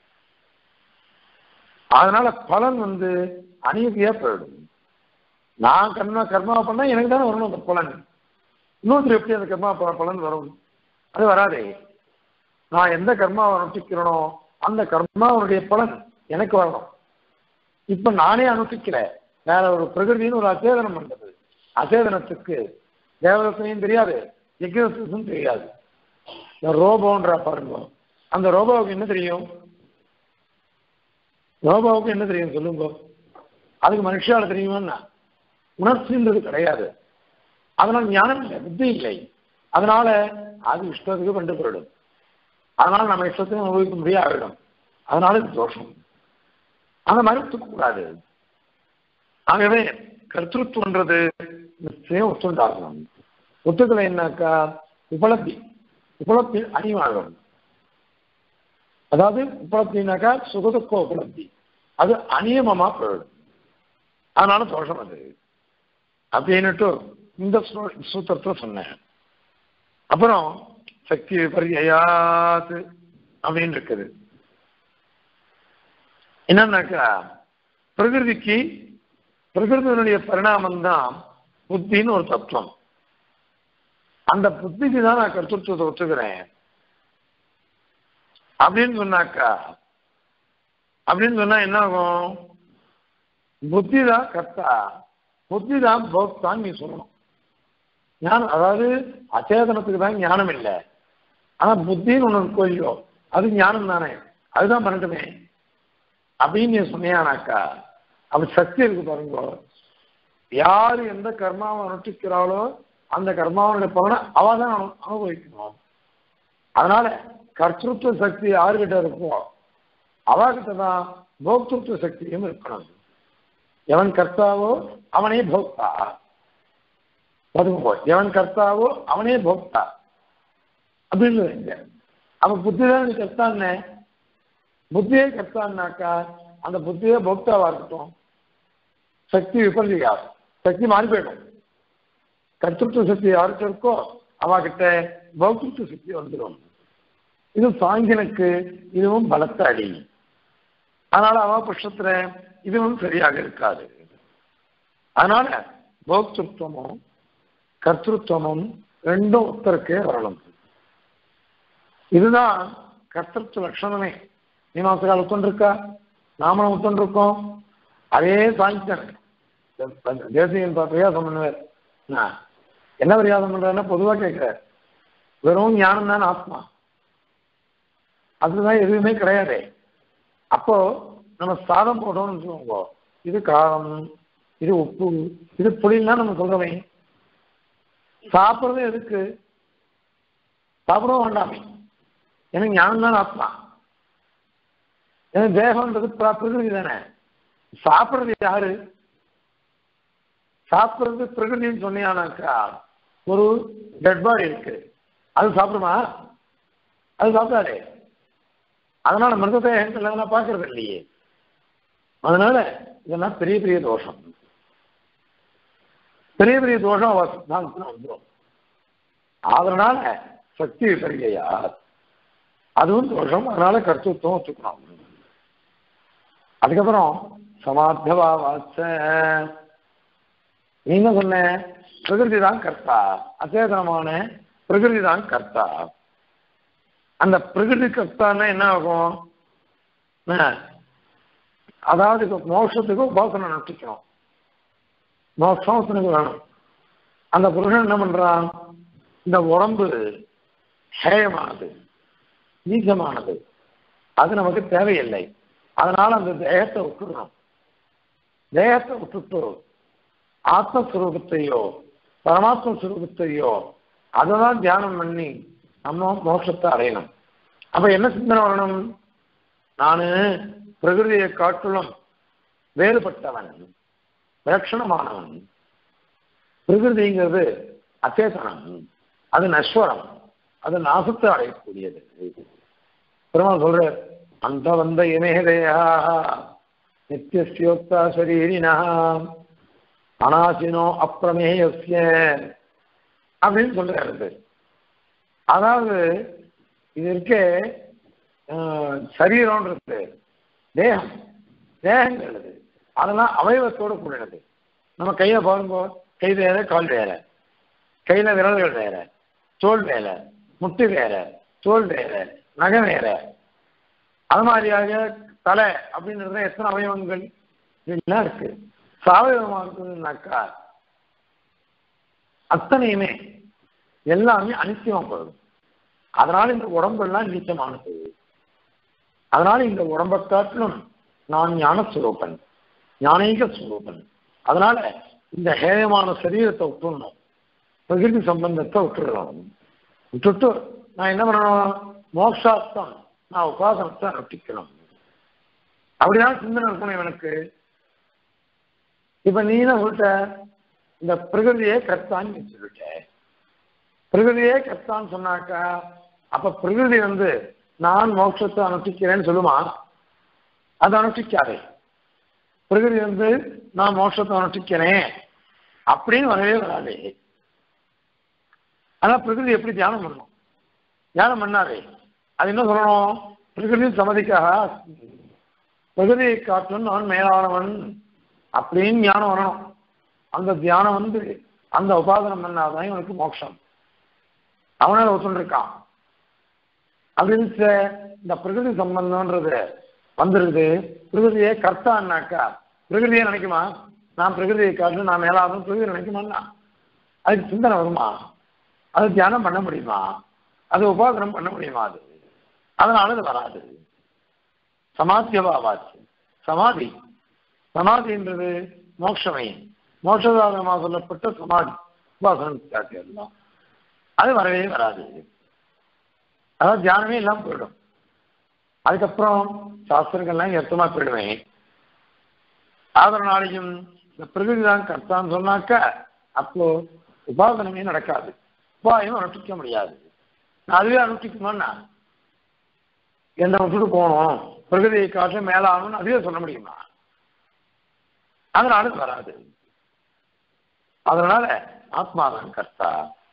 அதனால பலன் அநீதியா போயிடும். நான் கர்மாவை பண்ணா எனக்கு தானே வரணும் அந்த பலன். இன்னொருத்தர் எப்படி அந்த கர்மா பலன் வரும்? அது வராதே. நான் எந்த கர்மாவை அனுஷ்டிக்கிறனோ அந்த கர்மாவுடைய பலன் எனக்கு வரணும். இப்ப நானே அனுஷ்டிக்கல, வேற ஒரு பிரகிருதின்னு ஒரு அசேதனம் பண்றது. அசேதனத்துக்கு தேவதத்தையும் தெரியாது, யஜ்ஞத்துக்கும் தெரியாது. இந்த ரோபோன்ற பாருங்க, அந்த ரோபோவுக்கு என்ன தெரியும்? ரோபோவுக்கு என்ன தெரியும் சொல்லுங்க? அதுக்கு மனுஷால தெரியுமா? உணர்ச்சின்றது கிடையாது. அதனால ஞானம் இல்லை, புத்தி இல்லை. அதனால அது இஷ்டத்துக்கு கொண்டு போயிடும். அதனால நம்ம இஷ்டத்தையும் அனுபவிக்க முடியாவிடும். அதனால இது தோஷம். அதை மறுத்துக்க கூடாது. ஆகவே கர்த்தத்துவன்றது நிச்சயம் ஒத்துண்டாகணும். ஒத்துக்களை என்னாக்கா உபலப்தி, உபலப்தி அணிவாகும். அதாவது உபலப்தினாக்கா சுகதுக்க உபலப்தி, அது அநியமமா போயிடும். அதனால தோஷம் அது அப்படின்னுட்டு இந்த சூத்திரத்தை சொன்னேன். அப்புறம் சக்தி விபரியாது அப்படின்னு இருக்குது. என்னன்னாக்கா பிரகிருதிக்கு பிரகிருதியினுடைய பரிணாமம் தான் புத்தின்னு ஒரு தத்துவம். அந்த புத்திக்கு தான் நான் கர்த்தத்துவத்தை ஒத்துக்கிறேன் அப்படின்னு சொன்னாக்கா அப்படின்னு சொன்னா என்ன ஆகும்? புத்தி தான் கர்த்தா, புத்தி தான் போக்தான் நீ சொல்லணும். ஞானம் அதாவது அச்சேதனத்துக்கு தான் ஞானம் இல்லை, ஆனா புத்தின்னு ஒண்ணு கோயிலோ அது ஞானம் தானே, அதுதான் பண்ணட்டுமே அப்படின்னு நீ சொன்னியானாக்கா அப்ப சக்தி இருக்கு பாருங்க. யாரு எந்த கர்மாவை அனுஷ்டிக்கிறாளோ அந்த கர்மாவனுடைய பலனை அவ தான் அனுபவிக்கணும். அதனால கர்த்தృత్వ சக்தி யாருகிட்ட இருக்கோ அவகிட்ட தான் போக்திருத்துவ சக்தியும் இருக்கணும். எவன் கர்த்தாவோ அவனே போக்தா, எவன் கர்த்தாவோ அவனே போக்தா அப்படின்னு. அப்ப புத்திதான் கர்த்தான்னு, புத்தியே கர்த்தான்னாக்கா அந்த புத்தியே போக்தாவா இருக்கட்டும். சக்தி விபரீதா, சக்தி மாறி போயிடும். கர்த்தృత్వ சக்தி யாருக்கு இருக்கோ அவகிட்ட பௌத்திருத்துவ சக்தி வந்துடும். இது சாங்கியனுக்கு இதுவும் பலத்த அடி. அதனால அவ பட்சத்துல இதுவும் சரியாக இருக்காது. அதனால போக்திருத்துவமும் கர்த்தృత్వமும் ரெண்டும் ஒத்தருக்கே வரணும். இதுதான் கர்த்தృత్వ லட்சணமே. மீமாசையால் ஒத்துண்டிருக்கா, நாமளும் ஒத்துண்டிருக்கோம். அதே சாங்கியன் தேசியன் பிரயாசம் பண்ணுவார். என்ன பிரயாசம் பண்றேன்னா பொதுவா கேட்கிறார், வெறும் ஞானம் தான் ஆத்மா, அதுதான் எதுவுமே கிடையாது. அப்போ நம்ம சாதம் போட்டோம்னு சொல்லுவோங்க, இது காரம், இது உப்பு, இது புளின்னா நம்ம சொல்றோமே. சாப்பிட்றது எதுக்கு? சாப்பிடவும் வேண்டாமே, எனக்கு ஞானம் தான் ஆத்மா. எனக்கு தேகம்ன்றது பிரகிருதி தானே. சாப்பிட்றது யாரு? சாப்பிட்றது பிரகிருதின்னு சொன்னியானாக்கா ஒரு டெட் பாடி இருக்கு, அது சாப்பிடுமா? அது சாப்பிடாதே. அதனால மிருததேகங்களை பார்க்கறது இல்லையே. அதனால இதெல்லாம் பெரிய பெரிய தோஷம், பெரிய பெரிய தோஷம் வந்துடும். அதனால சக்தி விபரியா அதுவும் தோஷம். அதனால கர்த்தத்துவம் ஒத்துக்கணும். அதுக்கப்புறம் சமாத்தவா வாச்ச, நீ என்ன சொன்ன? பிரகிருதி தான் கர்த்தா, அச்சேதனமான பிரகிருதி தான் கர்த்தா. அந்த பிரகிருதி கர்த்தான்னா என்ன ஆகும்? அதாவது மோட்சத்துக்கு உபாசனை நட்டிக்கணும், மோட்சத்துக்கு வேணும். அந்த புருஷன் என்ன பண்றான்? இந்த உடம்பு ஹேயமானது, நீச்சமானது, அது நமக்கு தேவையில்லை. அதனால அந்த தேகத்தை விட்டுடணும். தேகத்தை விட்டுட்டு ஆத்மஸ்வரூபத்தையோ பரமாத்ம ஸ்வரூபத்தையோ அதெல்லாம் தியானம் பண்ணி நம்ம மோட்சத்தை அடையணும். அப்ப என்ன சிந்தனை வரணும்? நானு பிரகிருதியை காட்டிலும் வேறுபட்டவன், விலட்சணமானவன். பிரகிருதிங்கிறது அச்சேதனம், அது நஸ்வரம், அது நாசத்தை அடையக்கூடியது. பெருமாள் சொல்ற, அந்த வந்த இமேதையா நித்தியோக்தா சரீரினா அனாசினோ அப்பிரமேயஸ்ய அப்படின்னு சொல்றாரு. அதாவது இது இருக்கே சரீரம்ன்றது தேகம், தேகங்கிறது அதெல்லாம் அவயவத்தோடு கூடினது. நம்ம கையில பாருங்க, கை வேற கால் வேற, கையில விரல்கள் வேற, தோல் வேற, முட்டு வேற, தோல் வேற, நகை வேற. அது மாதிரியாக தலை அப்படின்றது எத்தனை அவயவங்கள் எல்லாம் இருக்கு. சாவயவமா இருக்குதுன்னாக்கா அத்தனையுமே எல்லாமே அனித்தியமா போகுது. அதனால இந்த உடம்பெல்லாம் நீச்சமானது. அதனால இந்த உடம்பை காட்டிலும் நான் ஞான ஸ்வரூபன், ஞானீக ஸ்வரூபன். அதனால இந்த ஹேயமான சரீரத்தை விட்டுடணும், பிரகிருதி சம்பந்தத்தை விட்டுடணும். விட்டுட்டு நான் என்ன பண்ணணும்? மோட்சார்த்தம் நான் உபாசனத்தை நட்டிக்கணும். அப்படிதான் சிந்தனை இருக்கணும் எனக்கு. இப்ப நீ என்ன சொல்லிட்ட? இந்த பிரகிருதியே கர்த்தான்னு சொல்லிட்ட. பிரகிருதியே கர்த்தான்னு சொன்னாக்கா அப்ப பிரகிருதி நான் மோட்சத்தை அனுஷ்டிக்கிறேன்னு சொல்லுமா? அது அனுஷ்டிக்காதே. பிரகிருதி நான் மோட்சத்தை அனுஷ்டிக்கிறேன் அப்படின்னு வரவே வராதே. ஆனா பிரகிருதி எப்படி தியானம் பண்ணணும்? தியானம் பண்ணாதே. அது என்ன சொல்லணும்? பிரகிருதி சமதிக்காக பிரகிருதியை காட்டிலும் நான் மேலானவன் அப்படின்னு ஞானம் வரணும். அந்த தியானம் அந்த உபாசனம் பண்ணாதான் இவனுக்கு மோட்சம். அவனால ஒத்துருக்கான். அப்படின்னு இந்த பிரகிருதி சம்பந்தம்ன்றது வந்துருது. பிரகிருதியே கர்த்தான்னாக்கா பிரகிருதியை நினைக்குமா? நான் பிரகிருதியை காட்டு நான் மேலாதும் பிரகிருதி நினைக்குமான்னா அதுக்கு சிந்தனை வருமா? அது தியானம் பண்ண முடியுமா? அது உபாசனம் பண்ண முடியுமா? அதனால அது வராது. சமாத்தியவாச்சு சமாதி. சமாதின்றது மோட்சமயம், மோட்சதாரணமாக சொல்லப்பட்ட சமாதி உபாசனம் அது வரவே வராது. அதாவது தியானமே எல்லாம் போயிடும். அதுக்கப்புறம் சாஸ்திரங்கள்லாம் எர்த்தமா போயிடுவேன். அதனாலையும் இந்த பிரகிருதி தான் கர்த்தான்னு சொன்னாக்க அப்போ உபாசனமே நடக்காது, உபாயம் அனுஷ்டிக்க முடியாது. நான் அதுவே அனுஷ்டிக்குமான்னா எந்த விட்டுட்டு போகணும் பிரகிருதியை காற்று மேலாகணும்னு அதுவே சொல்ல முடியுமா? அதனால வராது. அதனால ஆத்மாதான் கர்த்தா.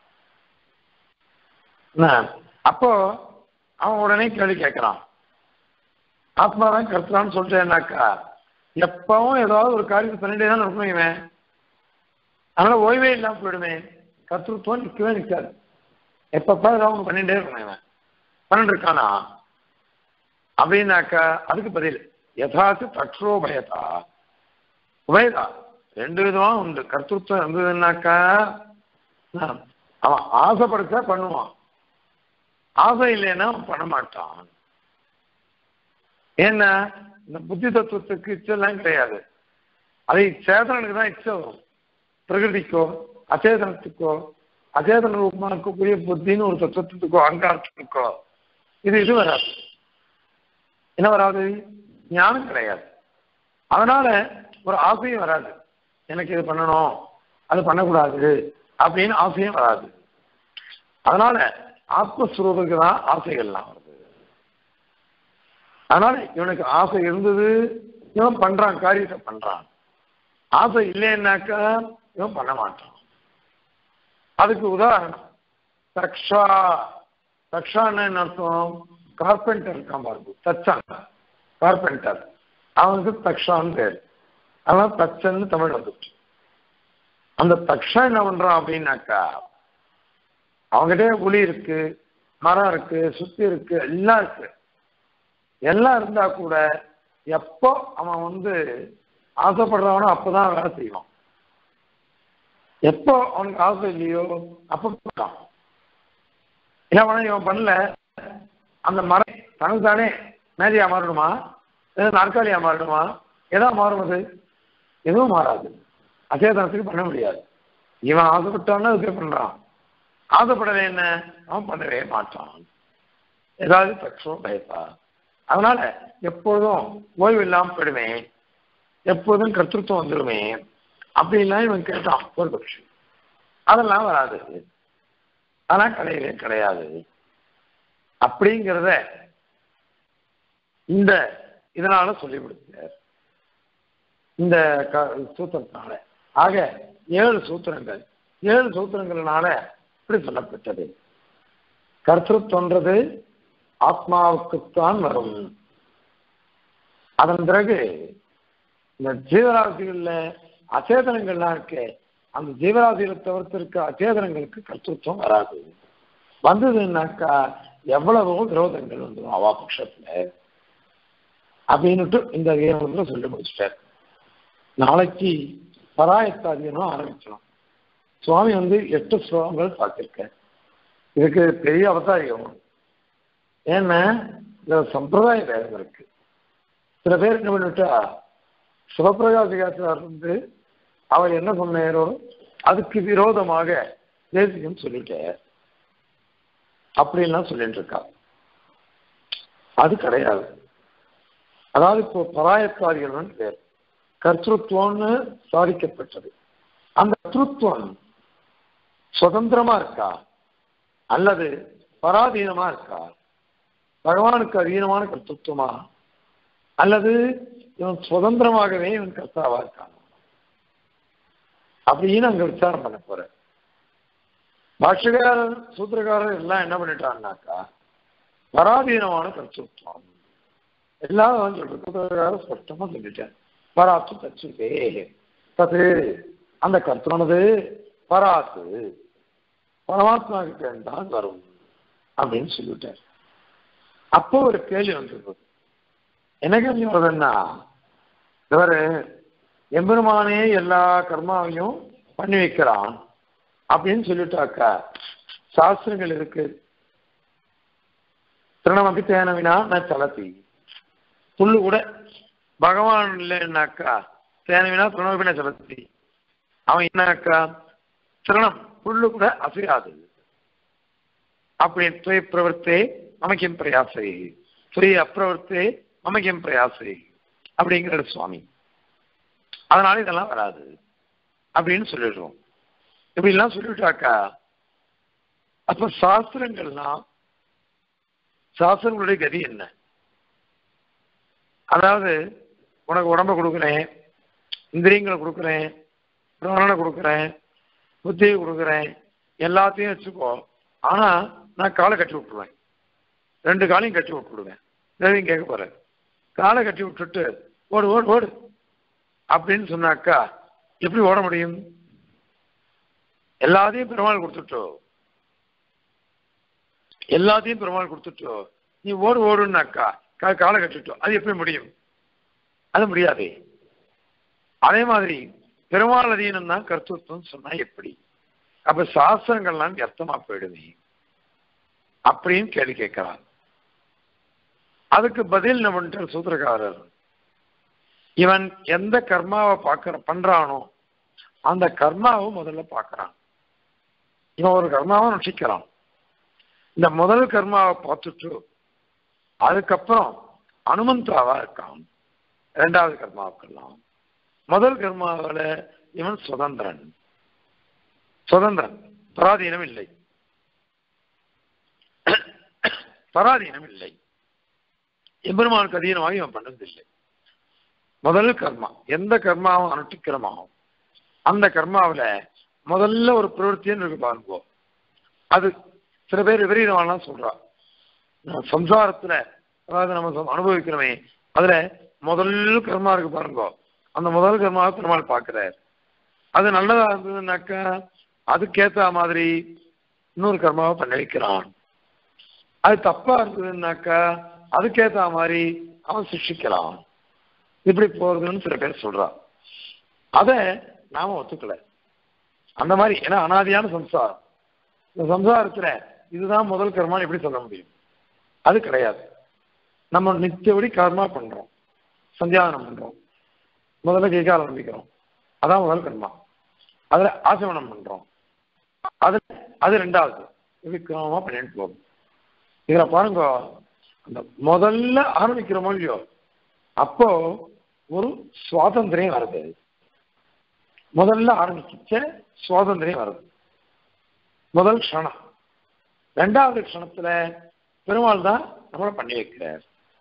அப்போ அவன் உடனே கேள்வி கேட்கிறான், ஆத்மாதான் கர்த்தான்னு சொல்லிட்டேன்னாக்கா எப்பவும் ஏதாவது ஒரு காரியத்தை பண்ணிட்டே தான் இருக்கணும் இவன். அதனால ஓய்வே இல்லாம போயிடுமே, கர்த்தத்துவம் நிற்கவே நிற்காது. எப்பப்ப ஏதாவது ஒன்று பண்ணிட்டே இருக்கணும் இவன். பண்ணிட்டு இருக்கானா அப்படின்னாக்கா அதுக்கு பதில் யதாசு தக்ஷோபயதா. உபயதா ரெண்டு விதமா உண்டு. கர்த்தத்துவம் இருந்ததுன்னாக்கா அவன் ஆசைப்படுத்தா பண்ணுவான், ஆசை இல்லைன்னா பண்ண மாட்டான். ஏன்னா இந்த புத்தி தத்துவத்துக்கு இச்செல்லாம் கிடையாது. அதை சேதனனுக்கு தான் இச்சை வரும். பிரகிருதிக்கோ அச்சேதனத்துக்கோ அச்சேதன ரூபமா இருக்கக்கூடிய புத்தின்னு ஒரு தத்துவத்துக்கோ அங்காரத்துக்கோ இது வராது. என்ன வராது? ஞானம் கிடையாது. அதனால ஒரு ஆசையும் வராது, எனக்கு இது பண்ணணும் அது பண்ணக்கூடாது அப்படின்னு ஆசையும் வராது. அதனால ஆத்மஸ்வரூபத்துக்கு தான் ஆசைகள்லாம் வருது. அதனால இவனுக்கு ஆசை இருந்தது, இவன் பண்றான், காரியத்தை பண்றான். ஆசை இல்லைன்னாக்கா இவன் பண்ண மாட்டான். அதுக்கு உதாரணம் தக்ஷா. தக்ஷான்னு என்ன அர்த்தம்? கார்பெண்டர் இருக்கான் பாருங்க, தச்சான் கார்பெண்டர், அவனுக்கு தக்ஷான்னு பேர். அதனால தச்சன்னு தமிழ் வந்துச்சு. அந்த தக்ஷா என்ன பண்றான் அப்படின்னாக்கா அவங்ககிட்ட புலி இருக்கு, மரம் இருக்கு, சுத்தி இருக்கு, எல்லாம் இருக்கு. எல்லாம் இருந்தா கூட எப்போ அவன் ஆசைப்படுறவனோ அப்பதான் வேலை செய்வான். எப்போ அவனுக்கு ஆசை இல்லையோ அப்ப போட்டான். ஏன் இவன் பண்ணல, அந்த மரம் தனக்கு தானே மேதையா மாறணுமா, நாற்காலியா மாறணுமா, எதா மாறும்? அது எதுவும் மாறாது. அச்சேதனத்துக்கு பண்ண முடியாது. இவன் ஆசைப்பட்டான்னு அதுக்கு பண்றான், ஆசைப்படவே என்ன அவன் பண்ணவே மாட்டான். ஏதாவது தக்ஷோ பயப்பா. அதனால எப்பொழுதும் ஓய்வு இல்லாம போயிடுவேன், எப்போதும் கர்த்தத்துவம் வந்துடுமே அப்படின்லாம் இவன் கேட்டான் ஒரு பட்சி. அதெல்லாம் வராது, அதெல்லாம் கிடையவே கிடையாது அப்படிங்கிறத இந்த இதனால சொல்லிவிடுங்க இந்த சூத்திரத்தினால. ஆக 7 சூத்திரங்கள், 7 சூத்திரங்கள்னால இப்படி சொல்லப்பட்டது. கர்த்தத்துவன்றது ஆத்மாவுக்குத்தான் வரும். அதன் பிறகு இந்த ஜீவராசிகள்ல அச்சேதனங்கள்லாம் இருக்கு, அந்த ஜீவராசிகளை தவிர்த்திருக்க அச்சேதனங்களுக்கு கர்த்தத்துவம் வராது. வந்ததுன்னாக்கா எவ்வளவோ விரோதங்கள் வந்துடும் அவா பட்சத்துல அப்படின்னுட்டு இந்த அதிகாரத்துல சொல்லி முடிச்சிட்டார். நாளைக்கு பராயத்தாதியனும் ஆரம்பிக்கணும். சுவாமி 8 ஸ்லோகங்கள் பார்த்திருக்க. இதுக்கு பெரிய அவதாரியம். ஏன்னா இந்த சம்பிரதாய வேதம் இருக்கு. சில பேர் என்ன பண்ணிட்டா சிவபிரகாசிகாச்சார் அவர் என்ன சொன்னாரோ அதுக்கு விரோதமாக தேசியம் சொல்லிட்டார் அப்படின்லாம் சொல்லிட்டு இருக்கா. அது கிடையாது. அதாவது இப்போ பராயத்தாதிகள் பேர் கர்த்தத்துவம்னு சாதிக்கப்பட்டது. அந்த கர்த்தத்துவம் சுதந்திரமா இருக்கா அல்லது பராதீனமா இருக்கா? பகவானுக்கு அதீனமான கர்த்தத்துவமா அல்லது இவன் சுதந்திரமாகவே இவன் கர்த்தாவா இருக்கான் அப்படின்னு அங்க விசாரம் பண்ண போற. பாஷ்யக்காரர் சூத்திரக்காரர் எல்லாம் என்ன பண்ணிட்டான்னாக்கா பராதீனமான கர்த்தத்துவம் எல்லாரும் சொல்றாரு. ஸ்பஷ்டமா சொல்லிட்டேன். பராத்து தச்சுதே தது, அந்த கர்த்தனது பராத்து பரமாத்மா கிட்ட தான் வரும் அப்படின்னு சொல்லிட்டார். அப்போ ஒரு கேள்வி வந்துருக்குது, என்ன கேள்வி வருதுன்னா, இவர் எம்பெருமானே எல்லா கர்மாவையும் பண்ணி வைக்கிறான் அப்படின்னு சொல்லிட்டாக்கா சாஸ்திரங்கள் இருக்கு. திருணமபி தேனவினா நான் சலத்தி, புல்லு கூட பகவான் இல்லைன்னாக்கா தேனவினா திருணமபின சலத்தி. அவன் என்னக்கா திருணம் புல்லு கூட அசையாது. அப்படி துவை பிரவர்த்தே மமக்கியம் பிரயாசை, துவை அப்பிரவர்த்தே மமக்கியம் பிரயாசை அப்படிங்கிற சுவாமி. அதனால இதெல்லாம் வராது அப்படின்னு சொல்லிடுறோம். இப்படிலாம் சொல்லிவிட்டாக்கா அப்ப சாஸ்திரங்களுடைய கதி என்ன? அதாவது உனக்கு உடம்ப கொடுக்குறேன், இந்திரியங்களை கொடுக்குறேன், பிராணனை கொடுக்குறேன், புத்தியை கொடுக்குறேன், எல்லாத்தையும் வச்சுக்கோ. ஆனா நான் காலை கட்டி விட்டுருவேன், 2 காலையும் கட்டி விட்டுடுவேன். எதையும் கேட்க போறேன், காலை கட்டி விட்டுட்டு ஓடு ஓடு ஓடு அப்படின்னு சொன்னாக்கா எப்படி ஓட முடியும்? எல்லாத்தையும் பெருமாள் கொடுத்துட்டோ நீ ஓடு ஓடுனாக்கா காலை கட்டிட்டோ, அது எப்படி முடியும்? அது முடியாது. அதே மாதிரி பெருமாள் அதீனம் தான் கர்த்தத்துவம் சொன்னா எப்படி? அப்ப சாஸ்திரங்கள்லாம் அர்த்தமா போயிடுமே அப்படின்னு கேள்வி கேட்கிறார். அதுக்கு பதில் நம்ம சூத்திரக்காரர், இவன் எந்த கர்மாவை பண்றானோ அந்த கர்மாவை முதல்ல பார்க்கறான். இவன் ஒரு கர்மாவை நுட்சிக்கிறான். இந்த முதல் கர்மாவை பார்த்துட்டு அதுக்கப்புறம் அனுமந்தாவா இருக்கான் 2வது கர்மாவுக்கெல்லாம். முதல் கர்மாவில இவன் சுதந்திரன், பராதீனம் இல்லை. எம்பெருமானுக்கு அதீனமாக இவன் பண்ணதில்லை. முதல் கர்மா எந்த கர்மாவும் அனுஷ்டிக்கிறமாகும் அந்த கர்மாவில முதல்ல ஒரு பிரவருத்தின்னு இருக்கு பாருங்க. அது சில பேர் விபரீதமானலாம் சொல்றா. சம்சாரத்துல அதாவது நம்ம அனுபவிக்கிறோமே அதுல முதல் கர்மா இருக்கு பாருங்க, அந்த முதல் கர்மாவை பெருமாள் பார்க்கிறார். அது நல்லதா இருந்ததுன்னாக்கா அதுக்கேற்ற மாதிரி இன்னொரு கர்மாவை பண்ண வைக்கிறான். அது தப்பா இருந்ததுன்னாக்கா அதுக்கேற்ற மாதிரி அவன் சிக்ஷிக்கிறான். இப்படி போறதுன்னு சில பேர் சொல்றா. அதை நாம ஒத்துக்கல. அந்த மாதிரி ஏன்னா அனாதியான சம்சாரம், இந்த சம்சாரத்துல இதுதான் முதல் கர்மான்னு எப்படி சொல்ல முடியும்? அது கிடையாது. நம்ம நித்தியபடி கர்மா பண்றோம், சந்தியாவனம் பண்றோம், முதல்ல கைகால் ஆரம்பிக்கிறோம், அதான் முதல் கர்மா. அதுல ஆசமனம் பண்றோம், அது 2வது. இப்படி கிரமமா பண்ணிட்டு போகும். இதுல பாருங்க, அந்த முதல்ல ஆரம்பிக்கிறோமோ இல்லையோ அப்போ ஒரு சுவாதந்திரம் வருது. முதல்ல ஆரம்பிச்ச சுவாதந்திரம் வருது முதல் க்ஷணம். 2வது க்ஷணத்துல பெருமாள் தான் நம்மளை பண்ணி வைக்கிறார்.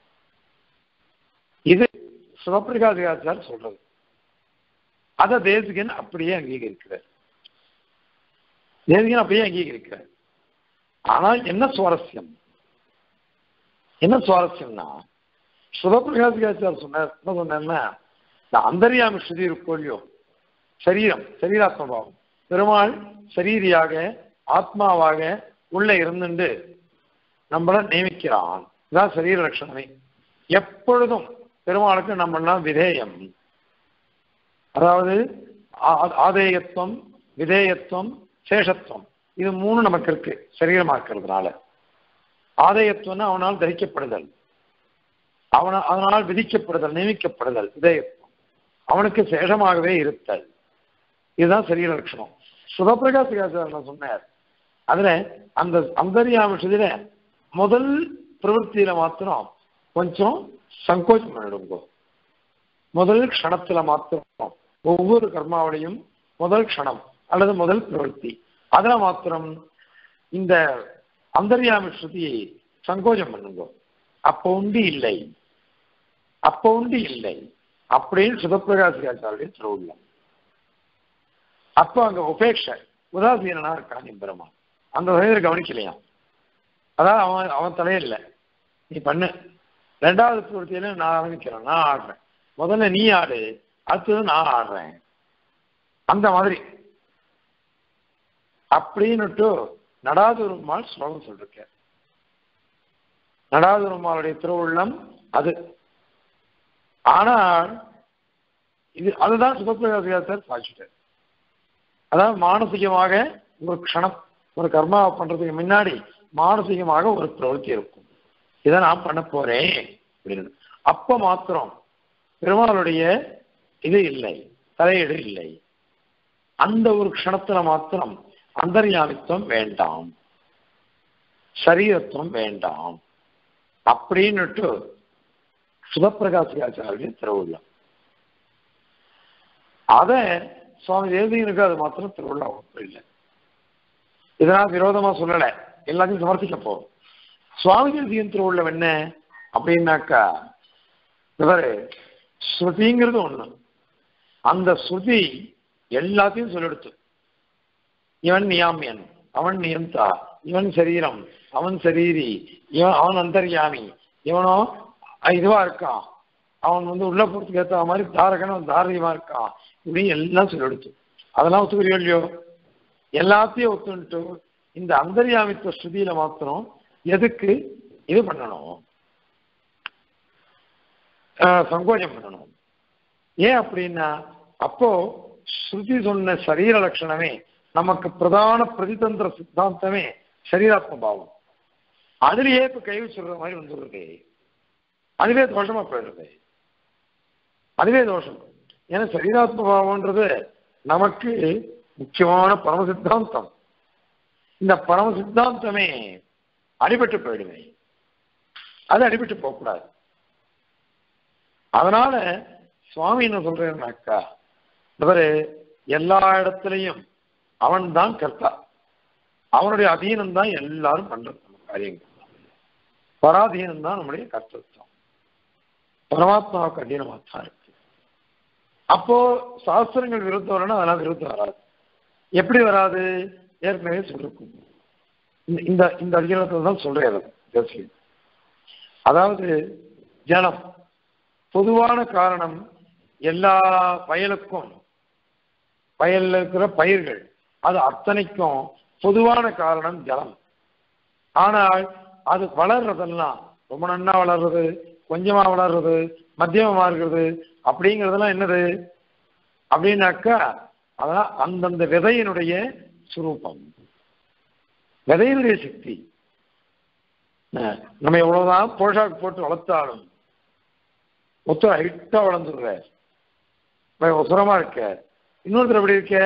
இது சிவபிரகாசிகாச்சார் சொல்றது. அதை தேசிகன் அப்படியே அங்கீகரிக்கிறார். ஆனால் என்ன சுவாரஸ்யம்னா சிவபிரகாசிகாச்சார் சொன்னா இந்த அந்தர்யாமி ஸ்ருதி இருக்கோ இல்லையோ, சரீராத்மபாவம், பெருமாள் சரீரியாக ஆத்மாவாக உள்ள இருந்துட்டு நம்மள நியமிக்கிறான். இதான் சரீர லட்சணமே. எப்பொழுதும் பெருமாளுக்கு நம்மளாம் விதேயம், அதாவது ஆதேயத்துவம், விதேயத்துவம், சேஷத்துவம், இது 3 நமக்கு இருக்கு சரீரமா இருக்கிறதுனால. ஆதேயத்துவம்னா அவனால் தரிக்கப்படுதல், அதனால் விதிக்கப்படுதல், நியமிக்கப்படுதல் விதேயத்துவம், அவனுக்கு சேஷமாகவே இருத்தல். இதுதான் சரீர லட்சணம். சிவபிரகாசிகாச்சாரியர் சொன்னார். அதுல அந்த அந்தர்யாமிஷத்துல முதல் பிரவருத்தியில மாத்திரம் கொஞ்சம் சங்கோச்சம் பண்ணிடுங்கோ. முதல் க்ஷணத்துல மாத்திரம் ஒவ்வொரு கர்மாவிலையும் முதல் க்ஷணம் அல்லது முதல் பிரவருத்தி அதுல மாத்திரம் இந்த அந்தர்யாமி ஸ்ருதியை சங்கோச்சம் பண்ணுங்கோ. அப்போ உண்டு இல்லை அப்படின்னு சிவபிரகாசிகாச்சாரிய திருவுள்ளம். அப்போ அங்க உபேட்ச உதாசீனா இருக்கான் எம்பெருமான். அந்த வகையில கவனிக்கலையாம். அதான் அவன் தலையில்லை, நீ பண்ணு, 2வது பிரவருத்தியில நான் ஆரம்பிக்கிறேன், நான் ஆடுறேன், முதல்ல நீ ஆடு, அடுத்தது நான் ஆடுறேன், அந்த மாதிரி அப்படின்னுட்டு நடாதுருமாள் ஸ்லோகம் சொல்லிருக்க. நடாதுருமாளுடைய திருவுள்ளம் அது. ஆனால் இது அதுதான் சுபப்பிரகாசிகாச்சார் சாட்சிட்டார். அதாவது மானசீகமாக ஒரு க்ஷணம் ஒரு கர்மாவை பண்றதுக்கு முன்னாடி மானசீகமாக ஒரு பிரவೃತ್ತಿ இருக்கும். இதை நான் பண்ண போறேன் அப்படின்னு அப்ப மாத்திரம் பெருமாளுடைய இது இல்லை, தலையீடு இல்லை. அந்த ஒரு க்ஷணத்துல மாத்திரம் அந்தர்யாமித்துவம் வேண்டாம், சரீரத்துவம் வேண்டாம் அப்படின்னுட்டு சுபப்பிரகாசிகாச்சாரிய திருவுள்ளம். அத சுவாமி தேவதையனுக்கு அது மாத்திரம் திருவிழா ஒப்பு இல்லை. இதனால் விரோதமா சொல்லலை, எல்லாத்தையும் சமர்ப்பிக்க போகும். சுவாமி தேவதையின் திருவுள்ளம் என்ன அப்படின்னாக்கா, இவர் ஸ்ருதிங்கிறது ஒண்ணு, அந்த ஸ்ருதி எல்லாத்தையும் சொல்லிடுத்து. இவன் நியாமியன், அவன் நியந்தா, இவன் சரீரம், அவன் சரீரி, இவன் அவன் அந்தர்யாமி, இவனோ இதுவா இருக்கான், அவன் உள்ள போறதுக்கு ஏற்ற மாதிரி தாரகன் தாரகமா இருக்கான், இப்படின்னு எல்லாம் சொல்லிடுச்சு. அதெல்லாம் ஒத்துக்கிறியோ இல்லையோ? எல்லாத்தையும் ஒத்துன்ட்டு இந்த அந்தர்யாமித்துவ ஸ்ருதியில மாத்திரம் எதுக்கு இது பண்ணணும், சங்கோஜம் பண்ணணும். ஏன் அப்படின்னா, அப்போ ஸ்ருதி சொன்ன சரீர லட்சணமே நமக்கு பிரதான பிரதிதந்திர சித்தாந்தமே சரீராத்ம பாவம். அதுலயே இப்ப கை வச்சுடுற மாதிரி வந்துடுறது, அதுவே தோஷமா போயிடுறது, அதுவே தோஷம். ஏன்னா சரீராத்ம பாவம்ன்றது நமக்கு முக்கியமான பரம சித்தாந்தம். இந்த பரம சித்தாந்தமே அடிபட்டு போயிடுமே, அது அடிபட்டு போகக்கூடாது. அதனால சுவாமி என்ன சொல்றேன்னாக்கா, இவரு எல்லா இடத்துலையும் அவன் தான் கர்த்தா, அவனுடைய அதீனம் தான் எல்லாரும் பண்றது காரியங்கள், பராதீனம் தான் நம்முடைய கர்த்தத்துவம், பரமாத்மாவுக்கு அதீனமாக தான் இருக்கு. அப்போ சாஸ்திரங்கள் விருத்தம் வரணும், அதெல்லாம் விருத்தம் வராது. எப்படி வராது? ஏற்கனவே சொல்லிருக்கும். இந்த இந்த அதிகாரத்தில் தான் சொல்றேன். அதாவது ஜலம் பொதுவான காரணம், எல்லா வயலுக்கும் வயல்ல இருக்கிற பயிர்கள் அது அத்தனைக்கும் பொதுவான காரணம் ஜலம். ஆனால் அது வளர்றதெல்லாம் ரொம்ப நன்னா வளர்றது, கொஞ்சமா வளர்றது, மத்தியமா இருக்கிறது அப்படிங்கிறதெல்லாம் என்னது அப்படின்னாக்கா, அதான் அந்தந்த விதையினுடைய சுரூபம், விதையினுடைய சக்தி. நம்ம எவ்வளவுதான் போஷாக்கு போட்டு வளர்த்தாலும் ஒருத்தர் ஹைட்டா வளர்ந்துடுற, உசுரமா இருக்க, இன்னொருத்தர் எப்படி இருக்க,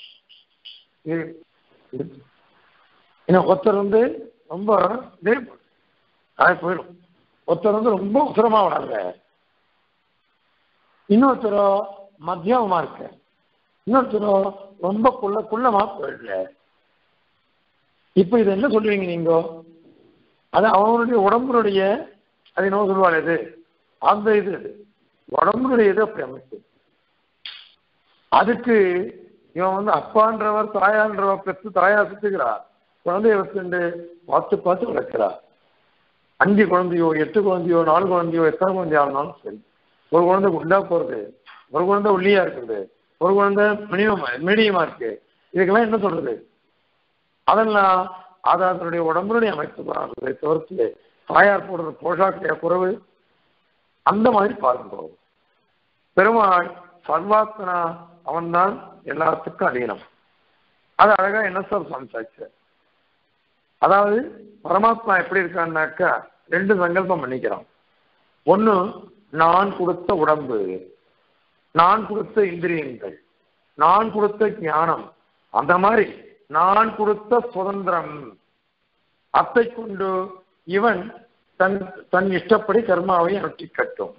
ஒருத்தர் ரொம்ப போயிடும், ஒருத்தர் ரொம்ப உசுரமா வளர்ற, இன்னொருத்தரோ மத்தியமா இருக்க, இன்னொருத்தரோ ரொம்ப குள்ளமா போயிடல. இப்ப இது என்ன சொல்றீங்க நீங்க? அது அவனுடைய உடம்புடைய, அது என்ன சொல்லுவாள், இது அந்த இது உடம்புடைய இது அப்படி அமைப்பு. அதுக்கு இவன் அப்பான்றவர் தாயான்றவர் பெற்று தாயா சுத்துக்கிறார், குழந்தைய வச்சுண்டு பார்த்து பார்த்து வளர்க்கிறார். 5 குழந்தையோ 8 குழந்தையோ 4 குழந்தையோ எத்தனை குழந்தையா இருந்தாலும் சரி, ஒரு குழந்தை குண்டா போறது, ஒரு குழந்தை ஒல்லியா இருக்குது, ஒரு குழந்தை மீடியமா இருக்கு, இதுக்கெல்லாம் என்ன சொல்றது? அதெல்லாம் அது அதனுடைய உடம்புடைய அமைப்பு தான் தவிர்த்து தாயார் போடுற போஷாக்கு குறைவு. அந்த மாதிரி பார்க்கிறோம். பெருமாள் சர்வாத்மனா, அவன்தான் எல்லாத்துக்கும் அதீனம். அது அழகா என்ன சார் சமைச்சாச்சு. அதாவது பரமாத்மா எப்படி இருக்கான்னாக்கா, 2 சங்கல்பம் பண்ணிக்கிறான். ஒண்ணு, நான் கொடுத்த உடம்பு, நான் கொடுத்த இந்திரியங்கள், நான் கொடுத்த ஞானம், அந்த மாதிரி நான் கொடுத்த சுதந்திரம், அதை கொண்டு இவன் தன் இஷ்டப்படி கர்மாவை அனுஷ்டிக்கட்டும்,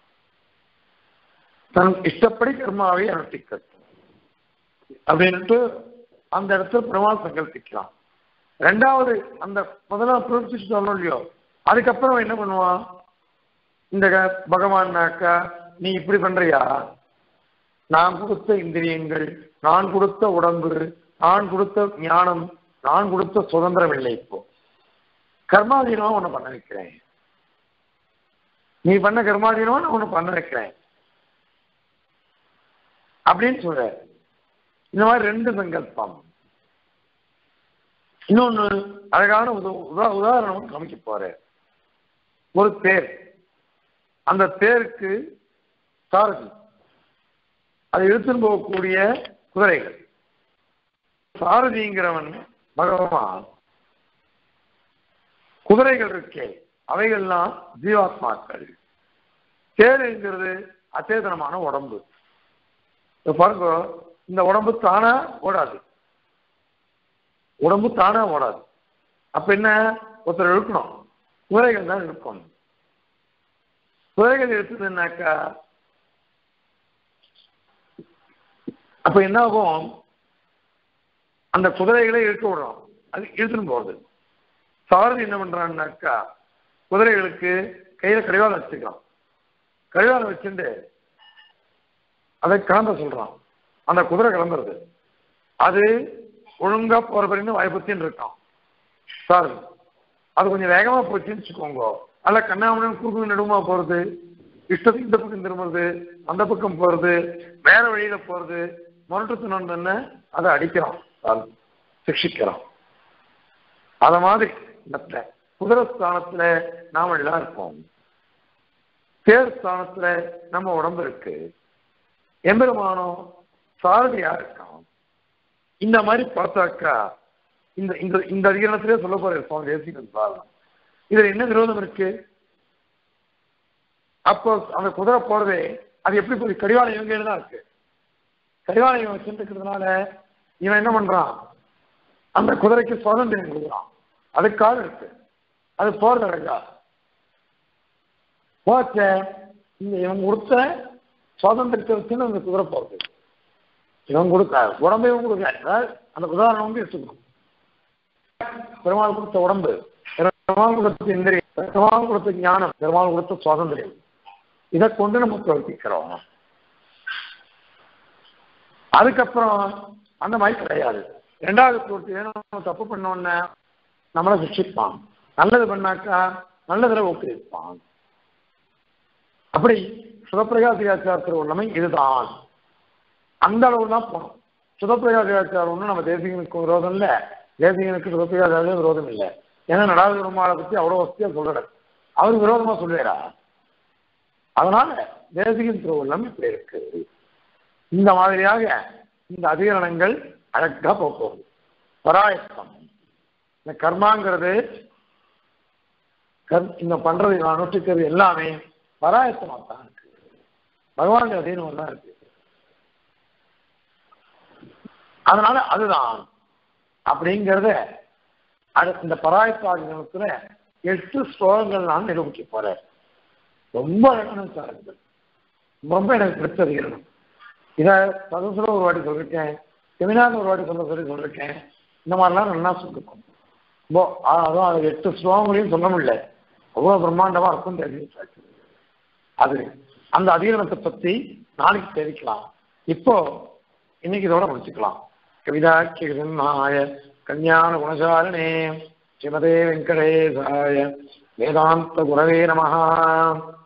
தன் இஷ்டப்படி கர்மாவை அனுஷ்டிக்கட்டும் அப்படின்ட்டு அந்த இடத்துல பெருமாள் சங்கல்பிக்கலாம். 2வது அந்த முதல்ல பிரவர்த்திச்சு சொல்லணும் இல்லையோ, அதுக்கப்புறம் என்ன பண்ணுவான் இந்த பகவான்னாக்கா, நீ இப்படி பண்றியா, நான் கொடுத்த இந்திரியங்கள், நான் கொடுத்த உடம்பு, நான் கொடுத்த ஞானம், நான் கொடுத்த சுதந்திரம் இல்லை, இப்போ கர்மாதீனமா உன்னை பண்ண வைக்கிறேன், நீ பண்ண கர்மாதீனமா நான் உன்னை பண்ண வைக்கிறேன் அப்படின்னு சொல்ற. இந்த மாதிரி 2 சங்கல்பம். இன்னொன்னு அழகான உதாரணம் காமிக்க போற. ஒரு தேர், அந்த தேருக்கு சாரதி, அதை இழுத்துன்னு போகக்கூடிய குதிரைகள். சாரதிங்கிறவன் பகவான். குதிரைகள் இருக்கே அவைகள்லாம் ஜீவாத்மாக்கள். தேருங்கிறது அச்சேதனமான உடம்பு. பாருங்க, இந்த உடம்பு தானா ஓடாது, உடம்பு தானா ஓடாது. அப்ப என்ன, ஒருத்தர் இழுக்கணும், குதிரைகள் தான் இழுக்கணும். குதிரைகள் இழுத்துதுன்னாக்கா அப்ப என்ன ஆகும், அந்த குதிரைகளை இழுக்க விடுறோம், அது இழுத்துன்னு போகுது. சாரதி என்ன பண்றான்னாக்கா குதிரைகளுக்கு கையில கடிவாளம் வச்சுக்கலாம். கடிவாளம் வச்சுட்டு அதை கிளம்ப சொல்றான். அந்த குதிரை கிளம்புறது, அது ஒழுங்கா போற பிறகு வாய்ப்புத்தின்னு இருக்கான் சாரதி. அது கொஞ்சம் வேகமா போச்சுன்னு வச்சுக்கோங்க, அல்ல கண்ணாமணன் குறுக்கு நடுமா போறது, இஷ்டத்துக்கு இந்த பக்கம் திரும்புறது, அந்த பக்கம் போறது, வேற வழியில போறது, முரட்டுத்தனம் அதை அடிக்கிறான், சிக்ஷிக்கிறான். அத மாதிரி குதிரை ஸ்தானத்துல நாம எல்லாம் இருப்போம். தேர் ஸ்தானத்துல நம்ம உடம்பு இருக்கு. எம்பெருமானோ சாரதியா இருக்கான். இந்த மாதிரி பார்த்தாக்கா இந்த இந்த அதிகாரத்திலே சொல்ல போற சுவாமி தேசிகன் பாருங்க, இதுல என்ன விரோதம் இருக்கு? அப்போ அந்த குதிரை போறதே அது எப்படி போய் கடிவாளம் இவங்க தான் இருக்கு. கடிவாளம் இவன் வச்சுருக்கிறதுனால இவன் என்ன பண்றான், அந்த குதிரைக்கு சுதந்திரம் கொடுக்குறான். அதுக்காக இருக்கு, அது போறது அடங்கா போச்ச. இந்த இவன் கொடுத்த சுதந்திரத்தை வச்சுன்னு அந்த குதிரை போறது. இவன் கொடுக்க உடம்பு இவன் கொடுக்க, அந்த உதாரணம் வந்து எடுத்துக்கணும். பெருமாள் கொடுத்த உடம்பு, பெருமாள் கொடுத்த இந்திரியம், பெருமாள் கொடுத்த ஞானம், பெருமாள் கொடுத்த சுதந்திரம், இதை கொண்டு நம்ம பிரவர்த்திக்கிறோம். அதுக்கப்புறம் அந்த மாதிரி கிடையாது. ரெண்டாவது பொறுத்து தப்பு பண்ணோன்னு நம்மளை சிக்ஷிப்பான், நல்லது பண்ணாக்கா நல்லதுல ஊக்குவிப்பான். அப்படி சுதப்பிரகாசிகாச்சார திருவள்ளமை இதுதான். அந்த அளவு தான் போனோம். சுதப்பிரகாசிகாச்சாரம் ஒன்றும் நம்ம தேசிகனுக்கு விரோதம் இல்லை, தேசிகனுக்கு சுதப்பிரகாசாரம் விரோதம் இல்லை. ஏன்னா நடாது பெருமாளை பற்றி அவ்வளோ வசதியாக சொல்றாரு, அவர் விரோதமா சொல்லுவாரா? அதனால தேசிகன் திருவள்ளம் இப்படி இருக்கு. இந்த மாதிரியாக இந்த அதிகரணங்கள் அழகா போக்குவது. பராயத்தம், இந்த கர்மாங்கிறது இந்த பண்றது அனுஷ்டிக்கிறது எல்லாமே பராயத்தமா தான் இருக்கு, பகவான் அதீனம் தான் இருக்கு. அதனால அதுதான் அப்படிங்கிறத இந்த பராயத்தாகிரமத்துல 8 ஸ்லோகங்கள் நான் நிரூபிக்க போறேன். ரொம்ப அழகான சாரங்கள், ரொம்ப எனக்கு பிடிச்ச அதிகரணம். இதை சதசுல ஒரு வாட்டி சொல்லிருக்கேன், செமினார் ஒரு வாட்டி சொல்லிருக்கேன். இந்த மாதிரிலாம் நல்லா சொல்லிருக்கோம். அதுவும் அது 8 ஸ்லோகங்களையும் சொல்ல முடியல, அவ்வளோ பிரம்மாண்டமா இருக்கும் தெரிவிச்சாச்சு. அது அந்த அதிகரணத்தை பற்றி நாளைக்கு தெரிவிக்கலாம். இப்போ இன்னைக்கு இதோட முடிச்சுக்கலாம். கவிதாக்கிய கல்யாண குணசாலினே ஸ்ரீமதே வெங்கடேசாய வேதாந்த குரவே நமஹ.